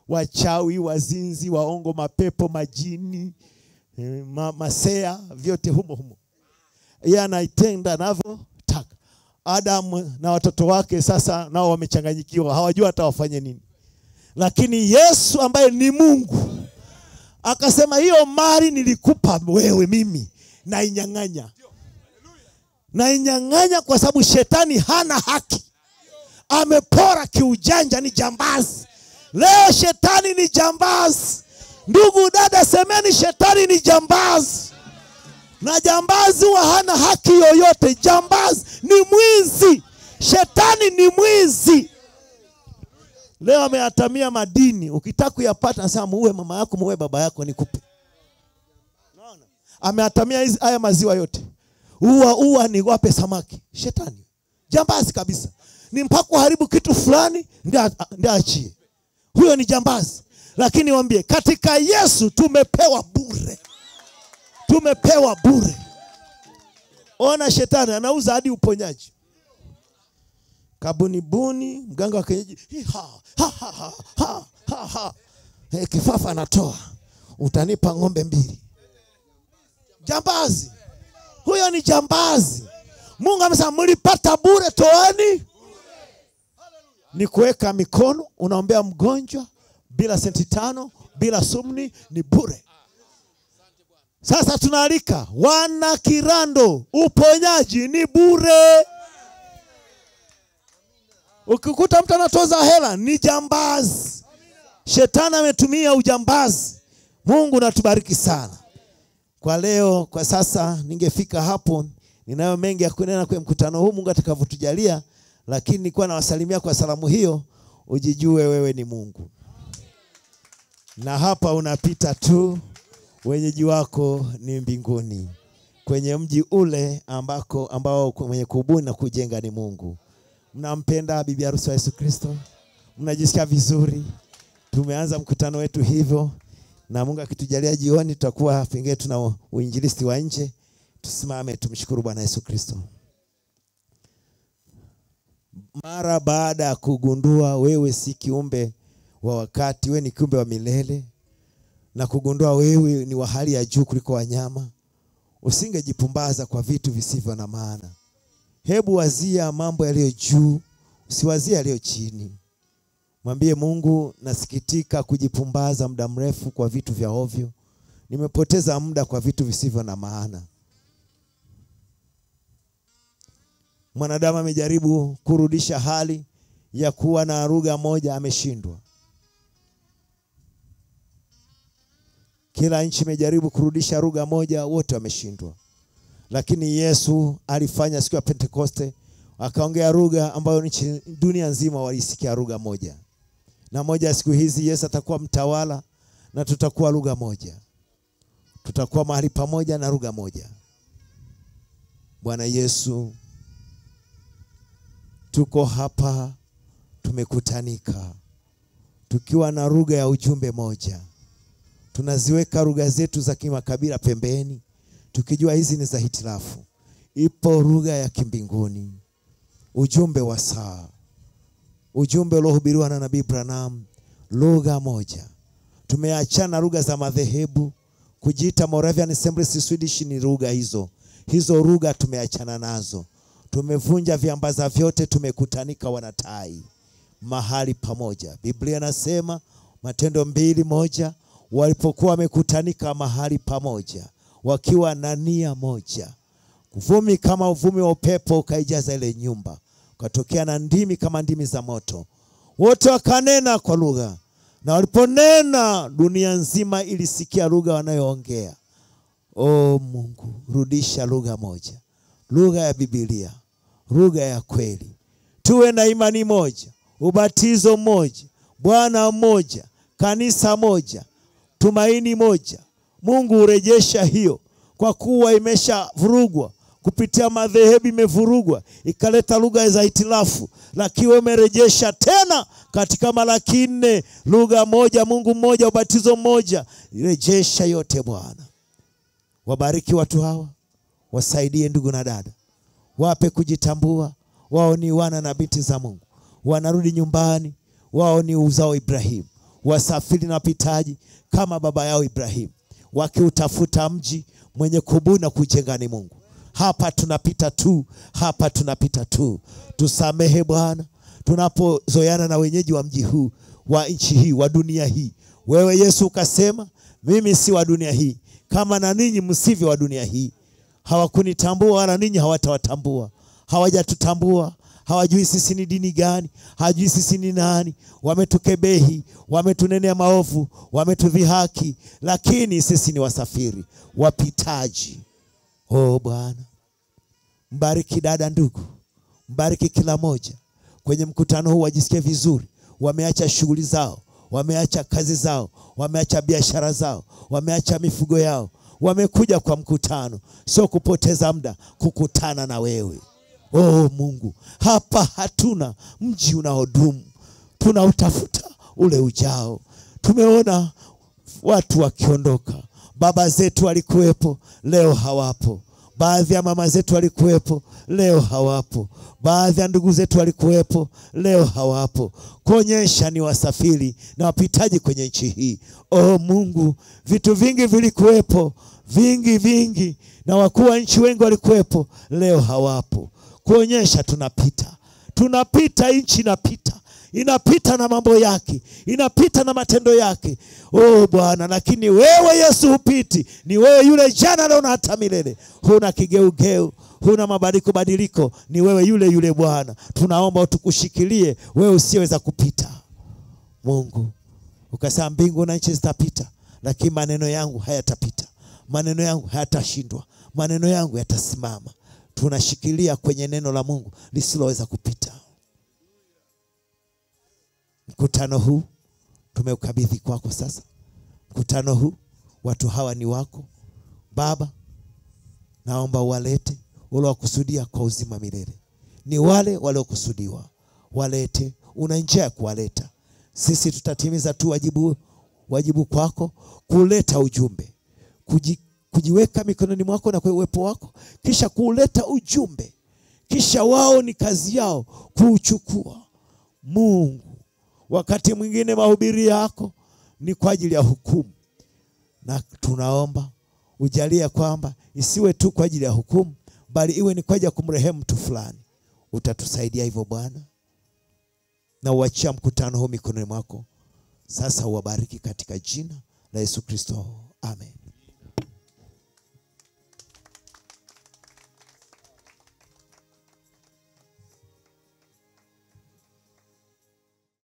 wachawi, wazinzi, waongo, mapepo, majini, ma, masea, vyote humo humo. Yeye anaitenda anavyotaka. Adam na watoto wake sasa nao wamechanganyikiwa, hawajua hata wafanye nini. Lakini Yesu ambaye ni Mungu akasema, hiyo mali nilikupa wewe mimi, na inyang'anya. Na inyang'anya kwa sababu shetani hana haki. Amepora kiujanja, ni jambazi. Leo shetani ni jambazi. Ndugu dada, semeni shetani ni jambazi. Na jambazi wa hana haki yoyote. Jambazi ni mwizi. Shetani ni mwizi. Leo ameatamia madini. Ukitaka kuyapata nasema muue mama yako, muue baba yako nikupe. Unaona? Ameatamia hizi haya maziwa yote. Uwa uwa ni wape samaki. Shetani. Jambazi kabisa. Ni mpaka haribu kitu fulani ndio achie. Huyo ni jambazi. Lakini waambie katika Yesu tumepewa bure. Tumepewa bure. Ona shetani anauza hadi uponyaji. Kabunibuni, mganga wa kienyeji, ha ha ha ha ha ha ha. Hey, kifafa anatoa. Utanipa ng'ombe mbili. Jambazi. Huyo ni jambazi. Mungu amesema mlipata bure, toani. Ni kuweka mikono, unaombea mgonjwa bila senti tano, bila sumni, ni bure. Sasa tunaalika wana Kirando, uponyaji ni bure. Ukikuta mtu anatoza hela ni jambazi. Shetani ametumia ujambazi. Mungu natubariki sana. Kwa leo, kwa sasa ningefika hapo. Ninayo mengi ya kunena kwa mkutano huu, Mungu atakavyotujalia, lakini nilikuwa nawasalimia kwa salamu hiyo, ujijue wewe ni Mungu. Na hapa unapita tu, wenyeji wako ni mbinguni. Kwenye mji ule ambako ambao mwenye kubuni na kujenga ni Mungu. Mnampenda bibi harusi wa Yesu Kristo? Mnajisikia vizuri? Tumeanza mkutano wetu hivyo, na Mungu akitujalia jioni tutakuwa pengine tuna uinjilisti wa nje. Tusimame tumshukuru Bwana Yesu Kristo. Mara baada ya kugundua wewe si kiumbe wa wakati, wewe ni kiumbe wa milele, na kugundua wewe ni wa hali ya juu kuliko wanyama, usingejipumbaza kwa vitu visivyo na maana. Hebu wazia mambo yaliyo juu, usiwazie yaliyo chini. Mwambie Mungu, nasikitika kujipumbaza muda mrefu kwa vitu vya ovyo. Nimepoteza muda kwa vitu visivyo na maana. Mwanadamu amejaribu kurudisha hali ya kuwa na lugha moja, ameshindwa. Kila nchi imejaribu kurudisha lugha moja, wote wameshindwa. Lakini Yesu alifanya siku ya Pentekoste, akaongea lugha ambayo nchi dunia nzima walisikia lugha moja. Na moja siku hizi Yesu atakuwa mtawala na tutakuwa lugha moja. Tutakuwa mahali pamoja na lugha moja. Bwana Yesu, tuko hapa tumekutanika tukiwa na lugha ya ujumbe moja. Tunaziweka lugha zetu za kimakabila pembeni, tukijua hizi ni za hitilafu. Ipo lugha ya kimbinguni, ujumbe wa saa, ujumbe uliohubiriwa na Nabii Branham, lugha moja. Tumeachana lugha za madhehebu, kujiita Moravian Assemblies Swedish ni lugha hizo. Hizo lugha tumeachana nazo. Tumevunja viambaza vyote, tumekutanika wanatai mahali pamoja. Biblia nasema Matendo mbili moja, walipokuwa wamekutanika mahali pamoja wakiwa na nia moja, uvumi kama uvumi wa upepo ukaijaza ile nyumba, ukatokea na ndimi kama ndimi za moto. Wote wakanena kwa lugha, na waliponena dunia nzima ilisikia lugha wanayoongea. O Mungu, rudisha lugha moja, lugha ya Biblia, lugha ya kweli. Tuwe na imani moja, ubatizo moja, Bwana mmoja, kanisa moja, tumaini moja. Mungu urejesha hiyo, kwa kuwa imesha vurugwa kupitia madhehebu, imevurugwa ikaleta lugha za hitilafu, lakini umerejesha tena katika Malaki nne, lugha moja, Mungu mmoja, ubatizo mmoja. Rejesha yote Bwana. Wabariki watu hawa, wasaidie ndugu na dada, wape kujitambua wao ni wana na binti za Mungu. Wanarudi nyumbani, wao ni uzao Ibrahimu. wasafiri na wapitaji kama baba yao Ibrahimu, wakiutafuta mji mwenye kubuni na kujenga ni Mungu. Hapa tunapita tu, hapa tunapita tu. Tusamehe Bwana tunapozoeana na wenyeji wa mji huu, wa nchi hii, wa dunia hii. Wewe Yesu ukasema, mimi si wa dunia hii, kama na ninyi msivyo wa dunia hii. Hawakunitambua wala ninyi hawatawatambua. Hawajatutambua, hawajui sisi ni dini gani, hawajui sisi ni nani. Wametukebehi, wametunenea maovu, wametudhihaki, lakini sisi ni wasafiri, wapitaji. Oh Bwana, mbariki dada, ndugu, mbariki kila moja kwenye mkutano huu, wajisikie vizuri. Wameacha shughuli zao, wameacha kazi zao, wameacha biashara zao, wameacha mifugo yao, wamekuja kwa mkutano, sio kupoteza muda, kukutana na wewe. Oh Mungu, hapa hatuna mji unaodumu, tunautafuta ule ujao. Tumeona watu wakiondoka, baba zetu walikuwepo, leo hawapo. Baadhi ya mama zetu walikuwepo, leo hawapo. Baadhi ya ndugu zetu walikuwepo, leo hawapo. Kuonyesha ni wasafiri na wapitaji kwenye nchi hii. Oh Mungu, vitu vingi vilikuwepo, vingi vingi, na wakuu wa nchi wengi walikuwepo, leo hawapo. Kuonyesha tunapita. Tunapita, nchi inapita. Inapita na mambo yake, inapita na matendo yake. Oh Bwana, lakini wewe Yesu hupiti. Ni wewe yule jana, leo na hata milele. Huna kigeugeu, huna mabadiliko badiliko. Ni wewe yule yule Bwana. Tunaomba utukushikilie, wewe usiweza kupita. Mungu, ukasema mbingu na nchi zitapita, lakini maneno yangu hayatapita. Maneno yangu hayatashindwa. Maneno yangu yatasimama. Tunashikilia kwenye neno la Mungu lisiloweza kupita. Mkutano huu tumeukabidhi kwako sasa. Mkutano huu, watu hawa ni wako Baba. Naomba uwalete wale wakusudia kwa uzima milele. Ni wale waliokusudiwa, walete. Una njia kuwaleta. Sisi tutatimiza tu wajibu wajibu kwako, kuleta ujumbe, Kuji, kujiweka mikononi mwako na kwa uwepo wako, kisha kuleta ujumbe, kisha wao ni kazi yao kuuchukua. Mungu, wakati mwingine mahubiri yako ni kwa ajili ya hukumu, na tunaomba ujalie kwamba isiwe tu kwa ajili ya hukumu, bali iwe ni kwa ajili ya kumrehemu mtu fulani. Utatusaidia hivyo Bwana, na uachia mkutano huu mikononi mwako sasa. Uwabariki katika jina la Yesu Kristo, amen.